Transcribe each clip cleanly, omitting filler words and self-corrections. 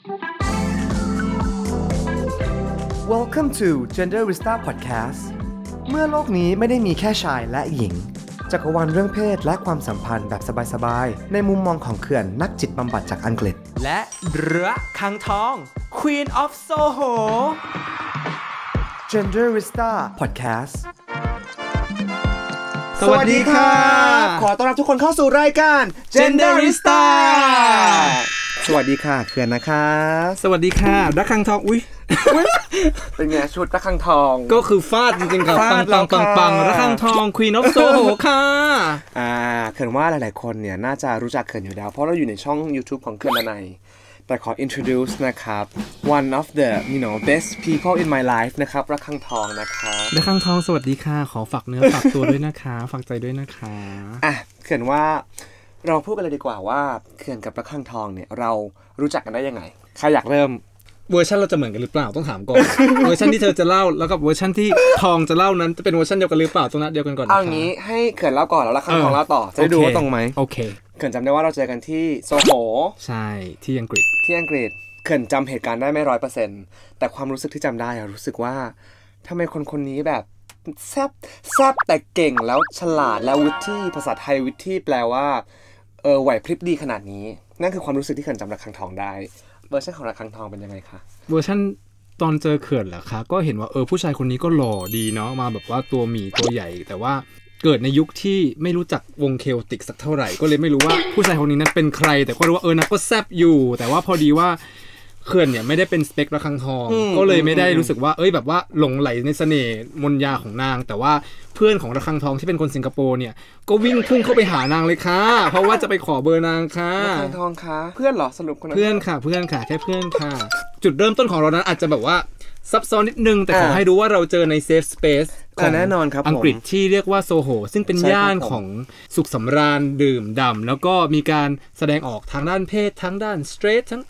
Welcome to Genderista Podcast เมื่อโลกนี้ไม่ได้มีแค่ชายและหญิงจักรวาลเรื่องเพศและความสัมพันธ์แบบสบายๆในมุมมองของเขื่อนนักจิตบำบัดจากอังกฤษและระฆังทอง Queen of Soho Genderista Podcast สวัสดีค่ะขอต้อนรับทุกคนเข้าสู่รายการ Genderista สวัสดีค่ะเขื่อนนะคะสวัสดีค่ะระฆังทองอุ๊ยเป็นไงชุดระฆังทองก็คือฟาดจริงๆครับปังระฆังทอง Queen of Soho ค่ะเขื่อนว่าหลายๆคนเนี่ยน่าจะรู้จักเขื่อนอยู่แล้วเพราะเราอยู่ในช่อง YouTube ของเขื่อนนัยแต่ขอ introduce นะครับ one of the best people in my life นะครับระฆังทองนะคะระฆังทองสวัสดีค่ะขอฝากเนื้อฝากตัวด้วยนะคะฝากใจด้วยนะคะเขื่อนว่าเราพูดกันเลยดีกว่าว่าเขื่อนกับระฆังทองเนี่ยเรารู้จักกันได้ยังไงใครอยากเริ่มเวอร์ชันเราจะเหมือนกันหรือเปล่าต้องถามก่อน เวอร์ชันที่เธอจะเล่าแล้วกับเวอร์ชันที่ทองจะเล่านั้นจะเป็นเวอร์ชันเดียวกันหรือเปล่าตรงนั้นเดียวกันก่อนเอางี้ให้เขื่อนเล่าก่อนแล้วระฆังทองเล่าต่อจะได้ดูว่าตรงไหมโอเคเขื่อนจำได้ว่าเราเจอกันที่โซโหใช่ที่อังกฤษเขื่อนจำเหตุการณ์ได้ไม่ 100% แต่ความรู้สึกที่จำได้รู้สึกว่าทำไมคนนี้แบบแซ่บแต่เก่งแล้วฉลาดแล้ววิธีภาษาไทยวิธีแปลว่าไหวพริบดีขนาดนี้นั่นคือความรู้สึกที่เขื่อนจำระฆังทองได้เวอร์ชันของระฆังทองเป็นยังไงคะเวอร์ชันตอนเจอเขื่อนเหรอคะก็เห็นว่าผู้ชายคนนี้ก็หล่อดีเนาะมาแบบว่าตัวหมีตัวใหญ่แต่ว่าเกิดในยุคที่ไม่รู้จักวงเคโอติกสักเท่าไหร่ก็เลยไม่รู้ว่าผู้ชายคนนี้นั้นเป็นใครแต่ก็รู้ว่านักก็แซ่บอยู่แต่ว่าพอดีว่าเขื่อนเนี่ยไม่ได้เป็นสเปคระฆังทองก็เลยไม่ได้รู้สึกว่าแบบว่าหลงไหลในเสน่ห์มนยาของนางแต่ว่าเพื่อนของระฆังทองที่เป็นคนสิงคโปร์เนี่ยก็วิ่งพุ่งเข้าไปหานางเลยค่ะเพราะว่าจะไปขอเบอร์นางค่ะระฆังทองคะเพื่อนเหรอสรุปคนนั้นเพื่อนค่ะแค่เพื่อนค่ะจุดเริ่มต้นของเรานั้นอาจจะแบบว่าซับซ้อนนิดนึงแต่ขอให้รู้ว่าเราเจอในเซฟสเปซของแน่นอนครับอังกฤษที่เรียกว่าโซโหซึ่งเป็นย่านของสุขสำราญดื่มด่ำแล้วก็มีการแสดงออกทางด้านเพศทั้งด้านสเตรททั้ง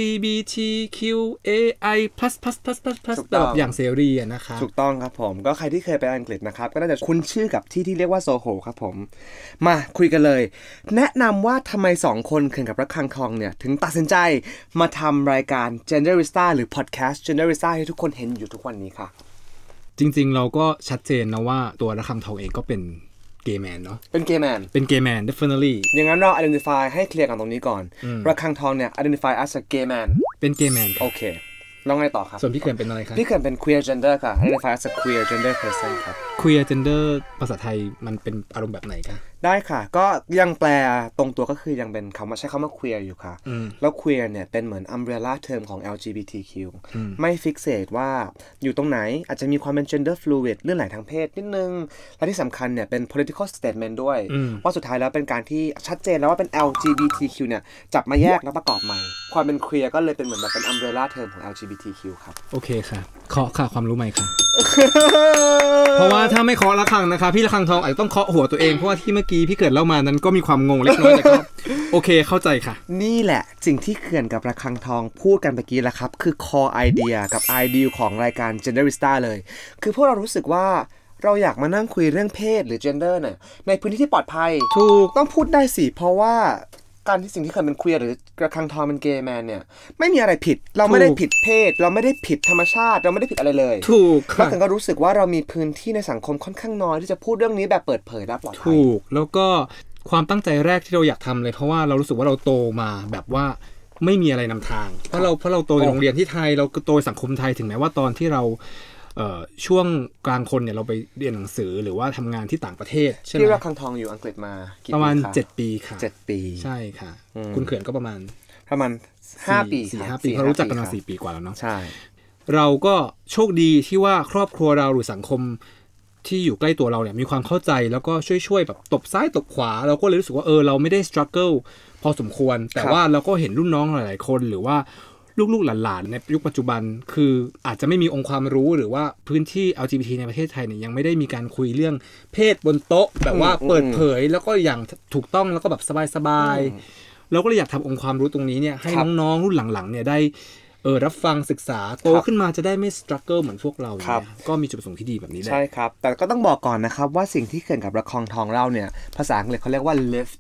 LGBTQAI+ แบบอย่างเสรีนะคะถูกต้องครับผมก็ใครที่เคยไปอังกฤษนะครับก็น่าจะคุ้นชื่อกับที่เรียกว่าโซโหครับผมมาคุยกันเลยแนะนำว่าทำไม2คนเขื่อนกับระฆังทองเนี่ยถึงตัดสินใจมาทำรายการ Genderista หรือ Podcast Genderista ให้ทุกคนเห็นอยู่ทุกวันนี้ค่ะจริงๆเราก็ชัดเจนนะว่าตัวระฆังทองเองก็เป็นเกย์แมนเนาะเป็นเกย์แมน definitely อย่างนั้นเรา identify ให้เคลียร์กันตรงนี้ก่อนระฆังทองเนี่ย identify as a gay man เป็นเกย์แมนโอเคแล้วไงต่อครับส่วนพี่เขื่อนเป็นอะไรครับพี่เขื่อนเป็น queer gender ค่ะ identify as a queer gender person ครับ queer gender ภาษาไทยมันเป็นอารมณ์แบบไหนคะได้ค่ะก็ยังแปลตรงตัวก็คือยังเป็นคำว่าใช้คำว่า queer อยู่ค่ะแล้ว queer เนี่ยเป็นเหมือน umbrella term ของ LGBTQ ไม่ fixate ว่าอยู่ตรงไหนอาจจะมีความเป็น gender fluid เรื่องไหนทางเพศนิดนึงและที่สำคัญเนี่ยเป็น political statement ด้วยว่าสุดท้ายแล้วเป็นการที่ชัดเจนแล้วว่าเป็น LGBTQ เนี่ยจับมาแยกแล้วประกอบใหม่ความเป็น queer ก็เลยเป็นเหมือนแบบเป็น umbrella term ของ LGBTQ ครับโอเคค่ะเคาะค่ะความรู้ใหม่ค่ะ เพราะว่าถ้าไม่เคาะระฆังนะคะพี่ระฆังทองอาจจะต้องเคาะหัวตัวเองเพราะว่าที่เมื่อกี้พี่เกิดเล่ามานั้นก็มีความงงเล็กน้อยแต่ก็โอเคเข้าใจค่ะนี่แหละสิ่งที่เขื่อนกับระฆังทองพูดกันเมื่อกี้แหละครับคือ core idea กับ ideal ของรายการ Genderista เลยคือพวกเรารู้สึกว่าเราอยากมานั่งคุยเรื่องเพศหรือ gender เนี่ยในพื้นที่ที่ปลอดภัยถูกต้องพูดได้สิเพราะว่าการที่สิ่งที่เคยเป็น queer หรือกระฆังทองเป็น gay man เนี่ยไม่มีอะไรผิดเราไม่ได้ผิดเพศเราไม่ได้ผิดธรรมชาติเราไม่ได้ผิดอะไรเลยถูกค่ะแล้วก็รู้สึกว่าเรามีพื้นที่ในสังคมค่อนข้างน้อยที่จะพูดเรื่องนี้แบบเปิดเผยและปลอดภัยถูกแล้วก็ความตั้งใจแรกที่เราอยากทำเลยเพราะว่าเรารู้สึกว่าเราโตมาแบบว่าไม่มีอะไรนำทางเพราะเราโตในโรงเรียนที่ไทยเราโตในสังคมไทยถึงแม้ว่าตอนที่เราช่วงกลางคนเนี่ยเราไปเรียนหนังสือหรือว่าทำงานที่ต่างประเทศใช่ไหมที่ระฆังทองอยู่อังกฤษมาประมาณ7 ปีค่ะ 7 ปีใช่ค่ะคุณเขื่อนก็ประมาณ 5 ปี 4-5 ปีเพราะรู้จักกันมา4 ปีกว่าแล้วเนาะใช่เราก็โชคดีที่ว่าครอบครัวเราหรือสังคมที่อยู่ใกล้ตัวเราเนี่ยมีความเข้าใจแล้วก็ช่วยแบบตบซ้ายตบขวาเราก็เลยรู้สึกว่าเราไม่ได้ struggle พอสมควรแต่ว่าเราก็เห็นรุ่นน้องหลายๆคนหรือว่าลูกๆหลานๆในยุคปัจจุบันคืออาจจะไม่มีองค์ความรู้หรือว่าพื้นที่ LGBT ในประเทศไทยเนี่ยยังไม่ได้มีการคุยเรื่องเพศบนโต๊ะแบบว่าเปิดเผยแล้วก็อย่างถูกต้องแล้วก็แบบสบายๆเราก็เลยอยากทำองค์ความรู้ตรงนี้เนี่ยให้น้องๆรุ่นหลังๆเนี่ยได้รับฟังศึกษาโตขึ้นมาจะได้ไม่สตรั๊กเกิลเหมือนพวกเราเนี่ยก็มีจุดประสงค์ที่ดีแบบนี้แหละใช่ครับแต่ก็ต้องบอกก่อนนะครับว่าสิ่งที่เขื่อนกับระคองทองเล่าเนี่ยภาษาอังกฤษเขาเรียกว่า lived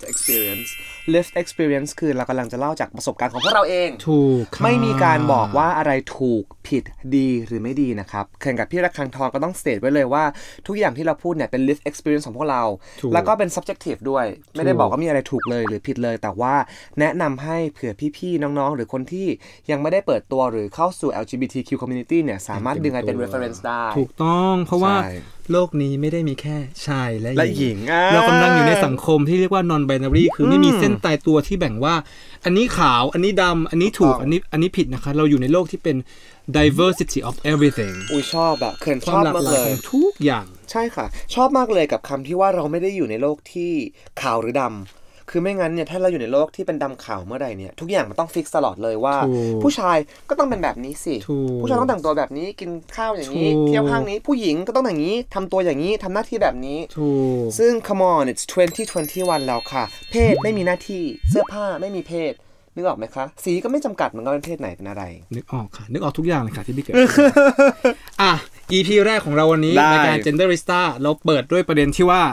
experience คือเรากำลังจะเล่าจากประสบการณ์ของพวกเราเองถูกไม่มีการบอกว่าอะไรถูกผิดดีหรือไม่ดีนะครับเขื่อนกับพี่ระคองทองก็ต้องสเตทไว้เลยว่าทุกอย่างที่เราพูดเนี่ยเป็น lived experience ของพวกเราแล้วก็เป็น subjective ด้วยไม่ได้บอกว่ามีอะไรถูกเลยหรือผิดเลยแต่ว่าแนะนำให้เผื่อพี่ๆน้องๆหรือคนที่ยังไม่ได้เปิดตัวหรือเข้าสู่ LGBTQ community เนี่ยสามารถดึงอะไรเป็น reference ได้ถูกต้องเพราะว่าโลกนี้ไม่ได้มีแค่ชายและหญิงเรากำลังอยู่ในสังคมที่เรียกว่า non binary คือไม่มีเส้นตายตัวที่แบ่งว่าอันนี้ขาวอันนี้ดำอันนี้ถูกอันนี้ผิดนะคะเราอยู่ในโลกที่เป็น diversity of everything อุ้ยชอบอะเขินชอบมากเลยทุกอย่างใช่ค่ะชอบมากเลยกับคำที่ว่าเราไม่ได้อยู่ในโลกที่ขาวหรือดำคือไม่งั้นเนี่ยถ้าเราอยู่ในโลกที่เป็นดำขาวเมื่อใดเนี่ยทุกอย่างมันต้องฟิกตลอดเลยว่าผู้ชายก็ต้องเป็นแบบนี้สิผู้ชายต้องแต่งตัวแบบนี้กินข้าวอย่างนี้เที่ยวห้างนี้ผู้หญิงก็ต้องอย่างนี้ทำตัวอย่างนี้ทำหน้าที่แบบนี้ซึ่ง come on it's 2021 แล้วค่ะเพศไม่มีหน้าที่เสื้อผ้าไม่มีเพศนึกออกไหมคะสีก็ไม่จำกัดมันก็เป็นเพศไหนเป็นอะไรนึกออกค่ะนึกออกทุกอย่างเลยค่ะที่พี่เกิดอ่ะ EP แรกของเราวันนี้ในการ Genderista เราเปิดด้วยประเด็นที่ว่า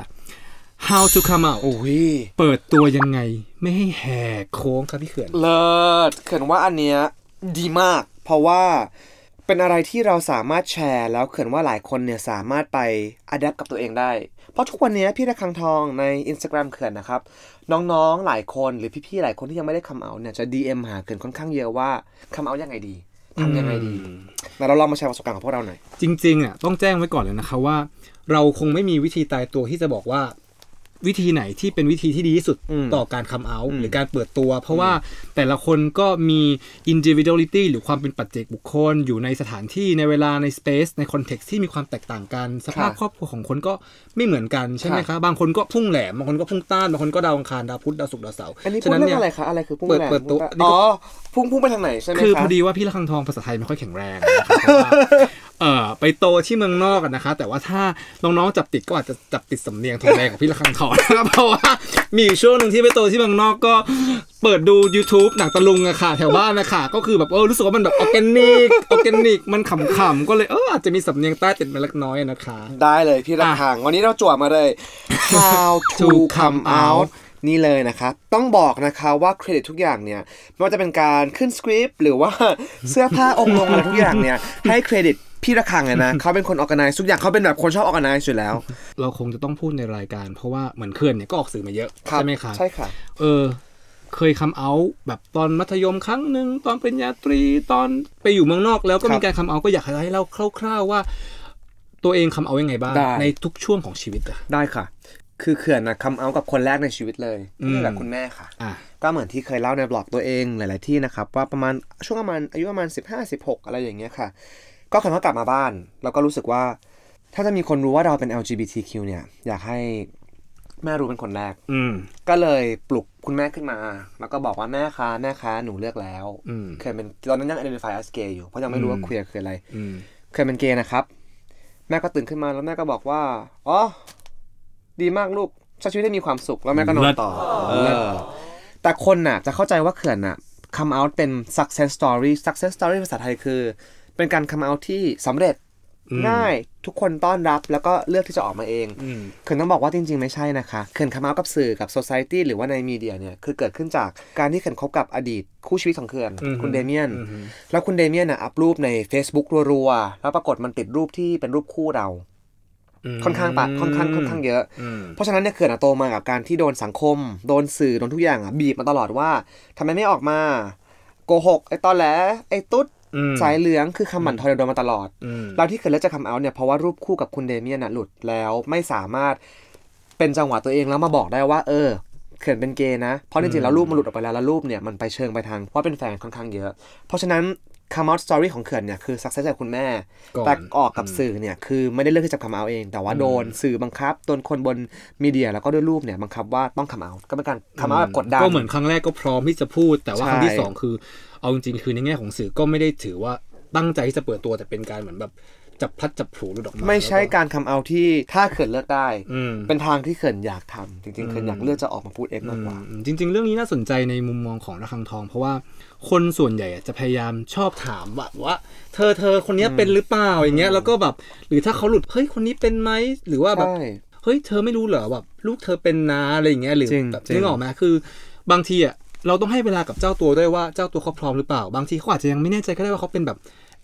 How to come out เปิดตัวยังไงไม่ให้แหกโค้งครับพี่เขื่อนเลิศเขื่อนว่าอันเนี้ยดีมากเพราะว่าเป็นอะไรที่เราสามารถแชร์แล้วเขื่อนว่าหลายคนเนี่ยสามารถไป adapt กับตัวเองได้เพราะทุกวันนี้พี่ระคังทองใน Instagram เขื่อนนะครับน้องๆหลายคนหรือพี่ๆหลายคนที่ยังไม่ได้ come out เนี่ยจะ DM หาเขื่อนค่อนข้างเยอะว่า come out ยังไงดีทำยังไงดีเราลองมาแชร์ประสบการณ์ของพวกเราหน่อยจริงๆอ่ะต้องแจ้งไว้ก่อนเลยนะคะว่าเราคงไม่มีวิธีตายตัวที่จะบอกว่าวิธีไหนที่เป็นวิธีที่ดีที่สุดต่อการคัมเอาท์หรือการเปิดตัวเพราะว่าแต่ละคนก็มี individuality หรือความเป็นปัจเจกบุคคลอยู่ในสถานที่ในเวลาใน space ใน context ที่มีความแตกต่างกันสภาพครอบครัวของคนก็ไม่เหมือนกันใช่ไหมคะบางคนก็พุ่งแหลมบางคนก็พุ่งต้านบางคนก็ดาวอังคารดาวพุธดาวศุกร์ดาวเสาร์อันนี้พูดเรื่องอะไรคะอะไรคือพุ่งแหลมเปิดตัวอ๋อพุ่งไปทางไหนใช่ไหมคะคือพอดีว่าพี่ระคังทองภาษาไทยไม่ค่อยแข็งแรงไปโตที่เมืองนอกกันนะคะแต่ว่าถ้าน้องๆจับติดก็อาจจะจับติดสำเนียงทองแดงของพี่ระคังทองนะครับเพราะว่ามีช่วงนึงที่ไปโตที่เมืองนอกก็เปิดดู YouTube หนังตะลุงอะค่ะแถวบ้านนะคะก็คือแบบรู้สึกว่ามันแบบออร์แกนิกมันขำๆก็เลยอาจจะมีสำเนียงใต้ติดมาเล็กน้อยนะคะได้เลยพี่ระคังวันนี้เราจั่วมาเลย How to come outนี่เลยนะครับต้องบอกนะคะว่าเครดิตทุกอย่างเนี่ยไม่ว่าจะเป็นการขึ้นสคริปต์หรือว่าเสื้อผ้าองค์ลงอะไรทุกอย่างเนี่ยให้เครดิตพี่ระคังนะเขาเป็นคน organize ทุกอย่างเขาเป็นแบบคนชอบ organize อยู่แล้วเราคงจะต้องพูดในรายการเพราะว่าเหมือนเขื่อนเนี่ยก็ออกสื่อมาเยอะใช่ไหมคะใช่ค่ะเคยคัมเอาท์แบบตอนมัธยมครั้งนึงตอนปริญญาตรีตอนไปอยู่เมืองนอกแล้วก็มีการคัมเอาท์ก็อยากให้เล่าคร่าวๆว่าตัวเองคัมเอาท์ยังไงบ้างในทุกช่วงของชีวิตได้ค่ะคือเขื่อนนะคัมเอาท์กับคนแรกในชีวิตเลยนี่แหละคุณแม่ค่ะก็เหมือนที่เคยเล่าในบล็อกตัวเองหลายๆที่นะครับว่าประมาณช่วงประมาณอายุประมาณ15-16อะไรอย่างเงี้ยค่ะก็คันว่ากลับมาบ้านแล้วก็รู้สึกว่าถ้าจะมีคนรู้ว่าเราเป็น LGBTQ เนี่ยอยากให้แม่รู้เป็นคนแรกก็เลยปลุกคุณแม่ขึ้นมาแล้วก็บอกว่าแม่คะหนูเลือกแล้วเคยเป็นตอนนั้นยัง identify as gay อยู่เพราะยังไม่รู้ว่า queer คืออะไรเคยเป็นเกย์นะครับแม่ก็ตื่นขึ้นมาแล้วแม่ก็บอกว่าอ๋อดีมากลูกใช้ชีวิตได้มีความสุขแล้วแม่ก็นอนต่อแต่คนน่ะจะเข้าใจว่าเขื่อนน่ะ come out เป็น success story ภาษาไทยคือเป็นการ come out ที่สำเร็จง่ายทุกคนต้อนรับแล้วก็เลือกที่จะออกมาเองเขื่อนต้องบอกว่าจริงๆไม่ใช่นะคะเขื่อน come out กับสื่อกับ society หรือว่าในมีเดียเนี่ยคือเกิดขึ้นจากการที่เขื่อนคบกับอดีตคู่ชีวิตของเขื่อนคุณเดเมียนแล้วคุณเดเมียนน่ะอัพรูปใน Facebook รัวๆแล้วปรากฏมันติดรูปที่เป็นรูปคู่เราค่อนข้างเยอะเพราะฉะนั้นเนี่ยเขื่อนโตมากับการที่โดนสังคมโดนสื่อโดนทุกอย่างบีบมาตลอดว่าทำไมไม่ออกมาโกหกไอ้ตอแหลไอ้ตุ๊ดสายเหลืองคือคำหมั่นทอยโดนมาตลอดเราที่เขื่อนเลือกจะคัมเอาท์เนี่ยเพราะว่ารูปคู่กับคุณเดเมียนหลุดแล้วไม่สามารถเป็นจังหวะตัวเองแล้วมาบอกได้ว่าเขื่อนเป็นเกย์นะเพราะจริงๆแล้วรูปมันหลุดออกไปแล้วรูปเนี่ยมันไปเชิงไปทางว่าเป็นแฟนค่อนข้างเยอะเพราะฉะนั้นcome out story ของเขื่อนเนี่ยคือ success จากคุณแม่แต่ออกกับสื่อเนี่ยคือไม่ได้เลือกที่จะ come out เองแต่ว่าโดนสื่อบังคับโดนคนบนมีเดียแล้วก็ด้วยรูปเนี่ยบังคับว่าต้อง come out ก็เป็นการ come out แบบกดดันก็เหมือนครั้งแรกก็พร้อมที่จะพูดแต่ว่าครั้งที่2คือเอาจริงๆคือในแง่ของสื่อก็ไม่ได้ถือว่าตั้งใจที่จะเปิดตัวแต่เป็นการเหมือนแบบจจับพลัดจับผลูหลุดออกมาไม่ใช่การคัมเอาท์ที่ถ้าเขินเลือกได้เป็นทางที่เขินอยากทำจริงๆเขินอยากเลือกจะออกมาพูดเองมากกว่าจริงๆเรื่องนี้น่าสนใจในมุมมองของระฆังทองเพราะว่าคนส่วนใหญ่จะพยายามชอบถามว่าเธอคนนี้เป็นหรือเปล่าอย่างเงี้ยแล้วก็แบบหรือถ้าเขาหลุดเฮ้ยคนนี้เป็นไหมหรือว่าแบบเฮ้ยเธอไม่รู้เหรอแบบลูกเธอเป็นนะอะไรอย่างเงี้ยหรือแบบนึกออกไหมคือบางทีอ่ะเราต้องให้เวลากับเจ้าตัวด้วยว่าเจ้าตัวเขาพร้อมหรือเปล่าบางทีเขาอาจจะยังไม่แน่ใจก็ได้ว่าเขาเป็นแบบ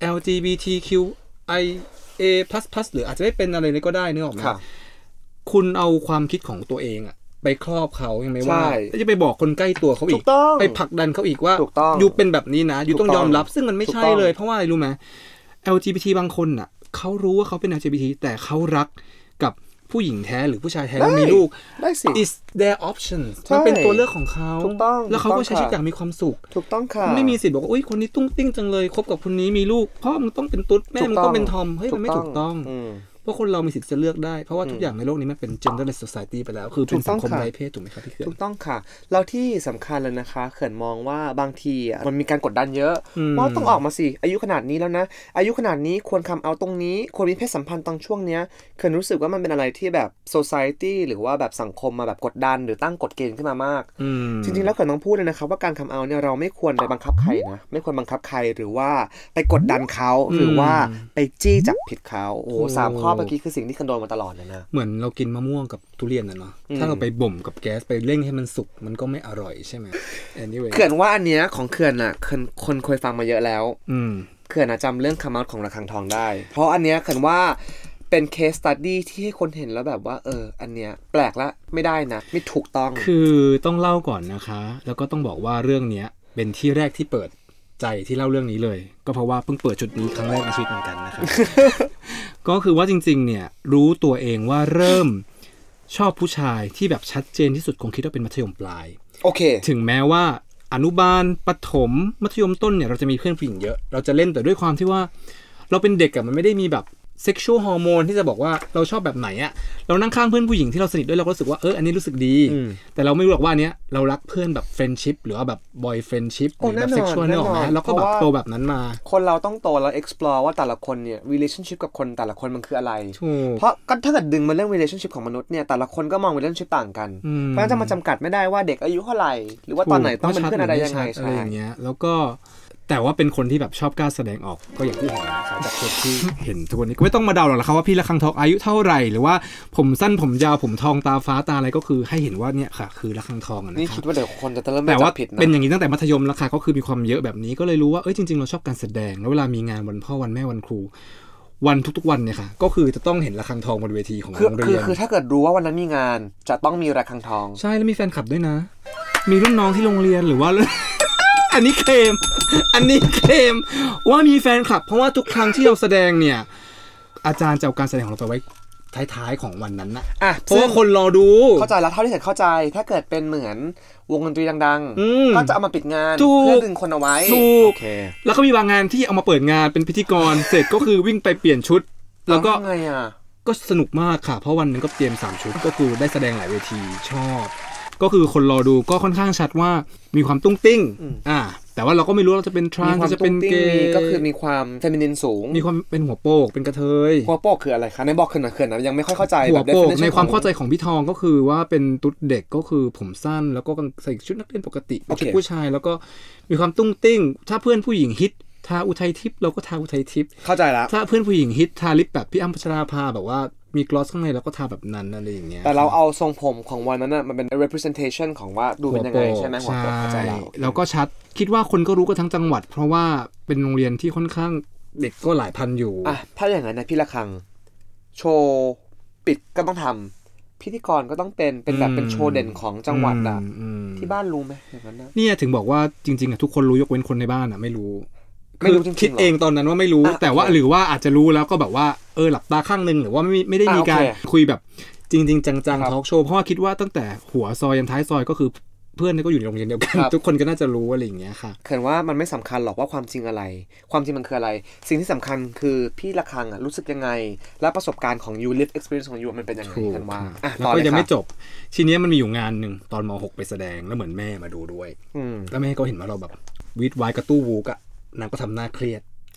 LGBTQIA+ หรืออาจจะไม่เป็นอะไรเลยก็ได้นึกออกไหมคุณเอาความคิดของตัวเองอ่ะไปครอบเขายังไม่ว่าจะไปบอกคนใกล้ตัวเขาอีกไปผลักดันเขาอีกว่าอยู่เป็นแบบนี้นะอยู่ต้องยอมรับซึ่งมันไม่ใช่เลยเพราะว่าอะไรรู้ไหม LGBT บางคนอ่ะเขารู้ว่าเขาเป็น LGBT แต่เขารักกับผู้หญิงแท้หรือผู้ชายแท้แล้วมีลูก is their option มันเป็นตัวเลือกของเขาแล้วเขาก็ใช้ชีวิตอย่างมีความสุขถูกต้องค่ะไม่มีสิทธิ์บอกว่าอุ้ยคนนี้ตุ้งติ้งจังเลยคบกับคนนี้มีลูกพ่อมึงต้องเป็นตุ๊ดแม่มึงต้องเป็นทอมเฮ้ยมันไม่ถูกต้องเพราะคนเรามีสิทธิ์จะเลือกได้เพราะว่าทุกอย่างในโลกนี้มันเป็น genderless society ไปแล้วคือเป็นสังคมไร้เพศถูกไหมครับพี่เขื่อนถูกต้องค่ะแล้วที่สำคัญเลยนะคะเขื่อนมองว่าบางทีมันมีการกดดันเยอะว่าต้องออกมาสิอายุขนาดนี้แล้วนะอายุขนาดนี้ควรคัมเอาตรงนี้ควรมีเพศสัมพันธ์ตอนช่วงเนี้ยเขื่อนรู้สึกว่ามันเป็นอะไรที่แบบ society หรือว่าแบบสังคมมาแบบกดดันหรือตั้งกฎเกณฑ์ขึ้นมามากจริงๆแล้วเขื่อนต้องพูดเลยนะครับว่าการคัมเอาเนี่ยเราไม่ควรไปบังคับใครนะไม่ควรบังคับใครหรือว่าไปกดดันเขาหรือว่าไปจี้จับผิดเขาโอ้3 ข้อเมื่อกี้คือสิ่งที่โดนมาตลอดเลยนะเหมือนเรากินมะม่วงกับทุเรียนนะเนาะถ้าเราไปบ่มกับแก๊สไปเร่งให้มันสุกมันก็ไม่อร่อยใช่ไหม anyway เขื่อนว่าอันเนี้ยของเขื่อนอ่ะคนเคยฟังมาเยอะแล้วเขื่อนจำเรื่องคัมเอาท์ของระฆังทองได้เพราะอันเนี้ยเขื่อนว่าเป็นเคสสตั๊ดดี้ที่ให้คนเห็นแล้วแบบว่าอันเนี้ยแปลกละไม่ได้นะไม่ถูกต้องคือต้องเล่าก่อนนะคะแล้วก็ต้องบอกว่าเรื่องเนี้ยเป็นที่แรกที่เปิดใจที่เล่าเรื่องนี้เลยก็เพราะว่าเพิ่งเปิดจุดนี้ครั้งแรกในชีวิตเหมือนกันนะครับ ก็คือว่าจริงๆเนี่ยรู้ตัวเองว่าเริ่มชอบผู้ชายที่แบบชัดเจนที่สุดคงคิดว่าเป็นมัธยมปลายโอเคถึงแม้ว่าอนุบาลประถมมัธยมต้นเนี่ยเราจะมีเพื่อนผู้หญิงเยอะเราจะเล่นแต่ด้วยความที่ว่าเราเป็นเด็กอะมันไม่ได้มีแบบsexual hormone ที่จะบอกว่าเราชอบแบบไหนอะเรานั่งข้างเพื่อนผู้หญิงที่เราสนิทด้วยเราก็รู้สึกว่าอันนี้รู้สึกดีแต่เราไม่รู้หรอกว่าอันเนี้ยเรารักเพื่อนแบบ friendship หรือว่าแบบ boy friendship หรือแบบ sexual เนี่ยหรอแล้วก็แบบโตแบบนั้นมาคนเราต้องโตแล้ว explore ว่าแต่ละคนเนี่ย relationship กับคนแต่ละคนมันคืออะไรเพราะก็ถ้าเกิดดึงมาเรื่อง relationship ของมนุษย์เนี่ยแต่ละคนก็มอง relationship ต่างกันเพราะฉะนั้นจะมาจำกัดไม่ได้ว่าเด็กอายุเท่าไหร่หรือว่าตอนไหนต้องเป็นเพื่อนอะไรยังไงใช่อย่างเงี้ยแล้วก็แต่ว่าเป็นคนที่แบบชอบกล้าแสดงออกก็อย่างที่เห็นนะครับจากคนที่เห็นทุกวันนี้ก็ไม่ต้องมาเดาหรอกนะครับว่าพี่ระฆังทองอายุเท่าไหร่หรือว่าผมสั้นผมยาวผมทองตาฟ้าตาอะไรก็คือให้เห็นว่าเนี่ยค่ะคือระฆังทองนะครับนี่คิดว่าเดี๋ยวคนจะเริ่มแต่ว่าเป็นอย่างนี้ตั้งแต่มัธยมแล้วค่ะก็คือมีความเยอะแบบนี้ก็เลยรู้ว่าจริงๆเราชอบการแสดงแล้วเวลามีงานวันพ่อวันแม่วันครูวันทุกๆวันเนี่ยค่ะก็คือจะต้องเห็นระฆังทองบนเวทีของโรงเรียนคือถ้าเกิดรู้ว่าวันนั้นมีงานจะต้องมีระฆังทองใช่แล้วมีแฟนคลับด้วยนะมีรุ่นน้องที่โรงเรียนหรือว่าอันนี้เคลมว่ามีแฟนคลับเพราะว่าทุกครั้งที่เราแสดงเนี่ยอาจารย์จะเอาการแสดงของเราไปไว้ท้ายๆของวันนั้นนะเพราะว่าคนรอดูเข้าใจแล้วเท่าที่เห็นเข้าใจถ้าเกิดเป็นเหมือนวงดนตรีดังๆก็จะเอามาปิดงานเพื่อดึงคนเอาไว้โอเคแล้วก็มีบางงานที่เอามาเปิดงานเป็นพิธีกรเสร็จก็คือวิ่งไปเปลี่ยนชุดแล้วก็ไงอ่ะก็สนุกมากค่ะเพราะวันนึงก็เตรียม3 ชุดก็คือได้แสดงหลายเวทีชอบก็คือคนรอดูก็ค่อนข้างชัดว่ามีความตุ้งติ้งแต่ว่าเราก็ไม่รู้เราจะเป็นทรานจะเป็นเกย์ก็คือมีความเฟมินินสูงมีความเป็นหัวโปกเป็นกระเทยหัวโปกคืออะไรคะในบอกขึ้นนะยังไม่ค่อยเข้าใจหัวโปกในความเข้าใจของพี่ทองก็คือว่าเป็นตุ๊ดเด็กก็คือผมสั้นแล้วก็ใส่ชุดนักเรียนปกติเป็นผู้ชายแล้วก็มีความตุ้งติ้งถ้าเพื่อนผู้หญิงฮิตทาอุทัยทิพย์เราก็ทาอุทัยทิพย์เข้าใจแล้วถ้าเพื่อนผู้หญิงฮิตทาลิปแบบพี่อ้ำพัชราภาแบบว่ามีกลอสข้างในแล้วก็ทาแบบนั้นอะไรอย่างเงี้ยแต่เราเอาทรงผมของวันนั้นน่ะมันเป็น representation ของว่าดูเป็นยังไงใช่ไหมหัวโปกเข้าใจแล้วก็ชัดคิดว่าคนก็รู้กันทั้งจังหวัดเพราะว่าเป็นโรงเรียนที่ค่อนข้างเด็กก็หลายพันอยู่ถ้าอย่างนั้นนะพี่ระฆังโชว์ปิดก็ต้องทำพิธีกรก็ต้องเป็นแบบเป็นโชว์เด่นของจังหวัดที่บ้านรู้ไหมอย่างนั้นนะเนี่ยถึงบอกว่าจริงๆทุกคนรู้ยกเว้นคนในบ้านไม่รู้คือคิดเองตอนนั้นว่าไม่รู้แต่ว่าหรือว่าอาจจะรู้แล้วก็แบบว่าหลับตาข้างนึงหรือว่าไม่ได้มีการคุยแบบจริงๆจังๆทอล์กโชว์เพราะว่าคิดว่าตั้งแต่หัวซอยยันท้ายซอยก็คือเพื่อนก็อยู่ในโรงเรียนเดียวกันทุกคนก็น่าจะรู้อะไรอย่างเงี้ยค่ะเขินว่ามันไม่สำคัญหรอกว่าความจริงอะไรความจริงมันคืออะไรสิ่งที่สำคัญคือพี่ระฆังรู้สึกยังไงและประสบการณ์ของ you live experience ของ you มันเป็นยังไงกันว่าแล้วก็ยังไม่จบทีนี้มันมีอยู่งานนึงตอนม.6 ไปแสดงแล้วเหมือนแม่มาดูด้วยแล้วแม่ก็เห็นว่าเราแบบวีดวายกระตู้วูกนางก็ทำหน้าเครียด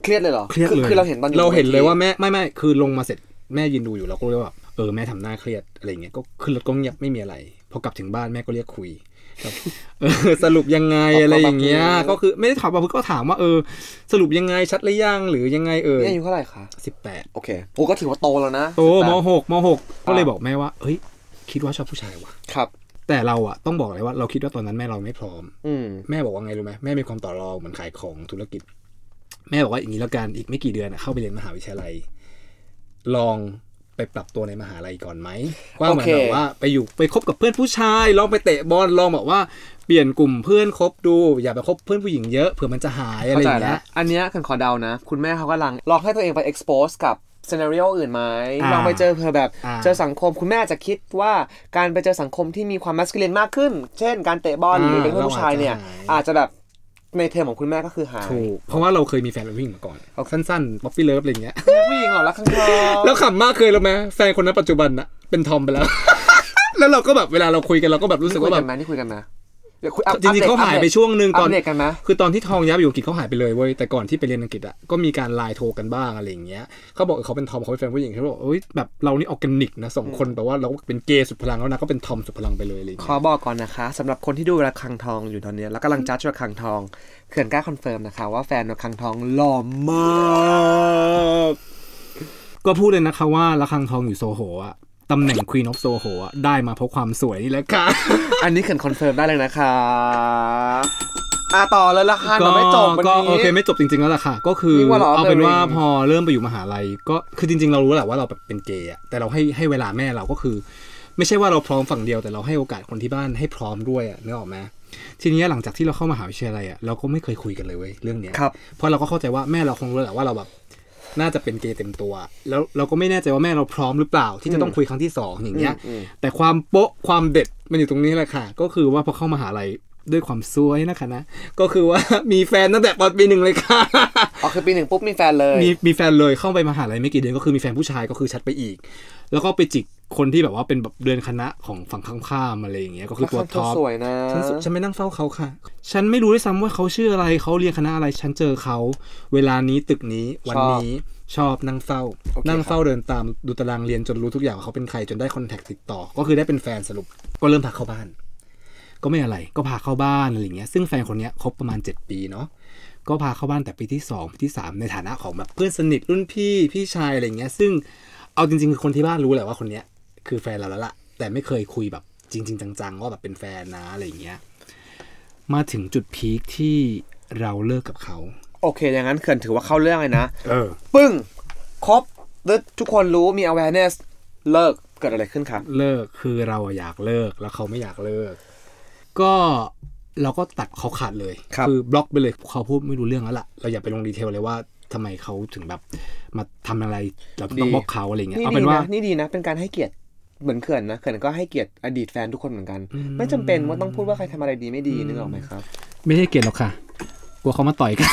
เครียดเลยเหรอเครียดเลยคือเราเห็นตอนเราเห็นเลยว่าแม่ไม่คือลงมาเสร็จแม่ยืนดูอยู่แล้วก็เลยว่าแม่ทำหน้าเครียดอะไรเงี้ยก็ขึ้นรถก็เงียบไม่มีอะไรพอกลับถึงบ้านแม่ก็เรียกคุยสรุปยังไงอะไรอย่างเงี้ยก็คือไม่ได้ถามก็ถามว่าสรุปยังไงชัดหรือยังหรือยังไงนี่อายุเท่าไหร่คะ 18 โอเคโอ้ก็ถือว่าโตแล้วนะโตม.6 ก็เลยบอกแม่ว่าเฮ้ยคิดว่าชอบผู้ชายว่ะครับแต่เราอ่ะต้องบอกเลยว่าเราคิดว่าตอนนั้นแม่เราไม่พร้อมแม่บอกว่าไงรู้ไหมแม่มีความต่อรองเหมือนขายของธุรกิจแม่บอกว่าอย่างนี้แล้วกันอีกไม่กี่เดือนเข้าไปเรียนมหาวิทยาลัยลองไปปรับตัวในมหาลัยก่อนไหมว่าเหมือนแบบว่าไปคบกับเพื่อนผู้ชายลองไปเตะบอลลองแบบว่าเปลี่ยนกลุ่มเพื่อนคบดูอย่าไปคบเพื่อนผู้หญิงเยอะเผื่อมันจะหายอะไรอย่างเงี้ยอันเนี้ยขอเดานะคุณแม่เขากำลังลองให้ตัวเองไป expose กับซีนาริโออื่นไหมลองไปเจอแบบเจอสังคมคุณแม่จะคิดว่าการไปเจอสังคมที่มีความมัสคูลินมากขึ้นเช่นการเตะบอลหรือเป็นผู้ชายเนี่ยอาจจะแบบในเทอมของคุณแม่ก็คือหายถูกเพราะว่าเราเคยมีแฟนเป็นผู้หญิงมาก่อนสั้นๆป๊อปปี้เลิฟอะไรเงี้ยผู้หญิงเหรอรักข้างทองแล้วขำมากเคยรู้ไหมแฟนคนนั้นปัจจุบันน่ะเป็นทอมไปแล้ว แล้วเราก็แบบเวลาเราคุยกันเราก็แบบรู้สึกว่าแบบนี่คุยกันนะจริงๆเขาหายไปช่วงนึงตอนกันนะคือตอนที่ทองย้ายไปอยู่อังกฤษเขาหายไปเลยเว้ยแต่ก่อนที่ไปเรียนอังกฤษอ่ะก็มีการไลน์โทรกันบ้างอะไรอย่างเงี้ยเขาบอกเขาเป็นทอมเขาเป็นแฟนผู้หญิงเขาบอกแบบเรานี่ออร์แกนิกนะ2คนแปลว่าเราเป็นเกย์สุดพลังแล้วนะก็เป็นทอมสุดพลังไปเลยอะไรอย่างเงี้ยขอบอกก่อนนะคะสำหรับคนที่ดูระฆังทองอยู่ตอนนี้แล้วกำลังจัดระฆังทองเขื่อนกล้าคอนเฟิร์มนะคะว่าแฟนระฆังทองหล่อมากก็พูดเลยนะคะว่าระฆังทองอยู่โซโหอ่ะตำแหน่ง Queen of Soho ได้มาเพราะความสวยนี่แหละค่ะอันนี้เขียนคอนเฟิร์มได้เลยนะคะต่อเลยละค่ะเราไม่จบวันนี้ก็โอเคไม่จบจริงๆแล้วล่ะค่ะก็คือเอาเป็นว่าพอเริ่มไปอยู่มหาลัยก็คือจริงๆเรารู้แหละว่าเราเป็นเกย์แต่เราให้เวลาแม่เราก็คือไม่ใช่ว่าเราพร้อมฝั่งเดียวแต่เราให้โอกาสคนที่บ้านให้พร้อมด้วยนึกออกไหมทีนี้หลังจากที่เราเข้ามหาวิทยาลัยเราก็ไม่เคยคุยกันเลยเว้ยเรื่องเนี้ยเพราะเราก็เข้าใจว่าแม่เราคงรู้แหละว่าเราแบบน่าจะเป็นเกย์เต็มตัวแล้วเราก็ไม่แน่ใจว่าแม่เราพร้อมหรือเปล่าที่จะต้องคุยครั้งที่2อย่างเงี้ยแต่ความโป๊ะความเด็ดมันอยู่ตรงนี้แหละค่ะก็คือว่าพอเข้ามหาลัยด้วยความซวยนะคะนะก็คือว่ามีแฟนตั้งแต่ปี 1เลยค่ะคือปี 1ปุ๊บมีแฟนเลยมีแฟนเลยเข้าไปมหาลัยไม่กี่เดือนก็คือมีแฟนผู้ชายก็คือชัดไปอีกแล้วก็ไปจิกคนที่แบบว่าเป็นแบบเดือนคณะของฝั่งข้ามๆอะไรอย่างเงี้ยก็คือตัวท็อปสวยนะฉันไม่นั่งเฝ้าเขาค่ะฉันไม่รู้ด้วยซ้ำว่าเขาชื่ออะไรเขาเรียนคณะอะไรฉันเจอเขาเวลานี้ตึกนี้วันนี้ชอบนั่งเฝ้าเดินตามดูตารางเรียนจนรู้ทุกอย่างว่าเขาเป็นใครจนได้คอนแทคติดต่อก็คือได้เป็นแฟนสรุปก็เริ่มพาเข้าบ้านก็ไม่อะไรก็พาเข้าบ้านอะไรอย่างเงี้ยซึ่งแฟนคนนี้คบประมาณ7ปีเนาะก็พาเข้าบ้านแต่ปีที่2ปีที่3ในฐานะของแบบเพื่อนสนิทรุ่นพี่ชายอะไรอย่างเงี้ยซึ่งเอาจริงๆคือคนที่บ้านรู้แหละว่าคนเนี้ยคือแฟนเราแล้วล่ะแต่ไม่เคยคุยแบบจริงๆจังๆว่าแบบเป็นแฟนนะอะไรอย่างเงี้ยมาถึงจุดพีคที่เราเลิกกับเขาโอเคอย่างนั้นเขื่อนถือว่าเข้าเรื่องเลยนะปึ้งครบแล้วทุกคนรู้มี awareness เลิกเกิดอะไรขึ้นครับเลิกคือเราอยากเลิกแล้วเขาไม่อยากเลิกก็เราก็ตัดเขาขาดเลยคือบล็อกไปเลยเขาพูดไม่รู้เรื่องแล้วล่ะเราอย่าไปลงดีเทลเลยว่าทำไมเขาถึงแบบมาทำอะไรเราต้องบล็อกเขาอะไรเงี้ยเอาเป็นว่านี่ดีนะเป็นการให้เกียรติเหมือนเขื่อนนะเขื่อนก็ให้เกียรติอดีตแฟนทุกคนเหมือนกันไม่จำเป็นว่าต้องพูดว่าใครทำอะไรดีไม่ดีนึกออกไหมครับไม่ให้เกียรติหรอกค่ะกลัวเขามาต่อยกัน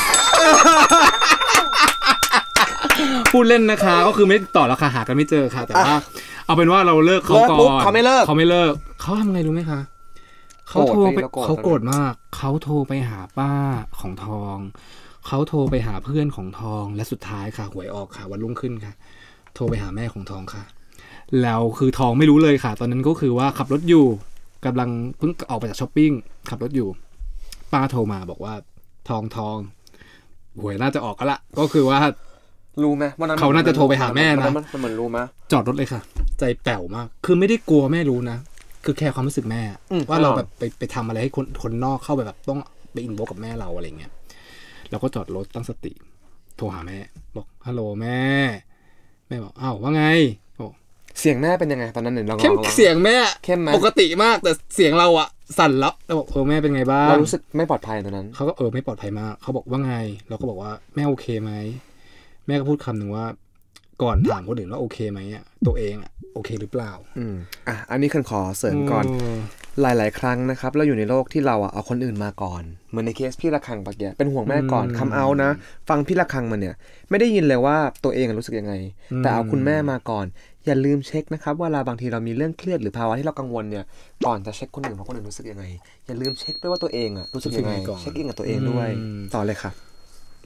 พูดเล่นนะคะก็คือไม่ต่อแล้วค่ะหากันไม่เจอค่ะแต่ว่าเอาเป็นว่าเราเลิกเขาก่อนเขาไม่เลิกเขาทำไงรู้ไหมคะเขาโทรไปเขาโกรธมากเขาโทรไปหาป้าของทองเขาโทรไปหาเพื่อนของทองและสุดท้ายค่ะหวยออกค่ะวันรุ่งขึ้นค่ะโทรไปหาแม่ของทองค่ะแล้วคือทองไม่รู้เลยค่ะตอนนั้นก็คือว่าขับรถอยู่กำลังเพิ่งออกไปจากช้อปปิ้งขับรถอยู่ป้าโทรมาบอกว่าทองหวยน่าจะออกก็ละก็คือว่ารู้ไหมว่าเขาน่าจะโทรไปหาแม่นะมันเหมือนรู้ไหมจอดรถเลยค่ะใจแป๋วมากคือไม่ได้กลัวแม่รู้นะคือแค่ความรู้สึกแม่ว่าเราแบบไปทำอะไรให้คนนอกเข้าไปแบบต้องไปอินโวกับแม่เราอะไรเงี้ยเราก็จอดรถตั้งสติโทรหาแม่บอกฮัลโหลแม่บอกอ้าวว่าไงเสียงแม่เป็นยังไงตอนนั้นเราเสียงแม่เข้มไหมปกติมากแต่เสียงเราอะสั่นแล้วเราบอกแม่เป็นไงบ้างเรารู้สึกไม่ปลอดภัยตอนนั้นเขาก็ไม่ปลอดภัยมากเขาบอกว่าไงเราก็บอกว่าแม่โอเคไหมแม่ก็พูดคำหนึ่งว่าก่อนถามคนอื่นว่าโอเคไหมอะตัวเองอะโอเคหรือเปล่าอันนี้ขอเสริมก่อนหลายๆครั้งนะครับเราอยู่ในโลกที่เราเอาคนอื่นมาก่อนเหมือนในเคสพี่ระฆังปะแกเป็นห่วงแม่ก่อนคัมเอานะฟังพี่ระฆังมาเนี่ยไม่ได้ยินเลยว่าตัวเองรู้สึกยังไงแต่เอาคุณแม่มาก่อนอย่าลืมเช็คนะครับเวลาบางทีเรามีเรื่องเครียดหรือภาวะที่เรากังวลเนี่ยก่อนจะเช็คคนอื่นว่าคนอื่นรู้สึกยังไงอย่าลืมเช็คด้วยว่าตัวเองรู้สึกยังไงเช็คอินกับตัวเองด้วยต่อเลยค่ะ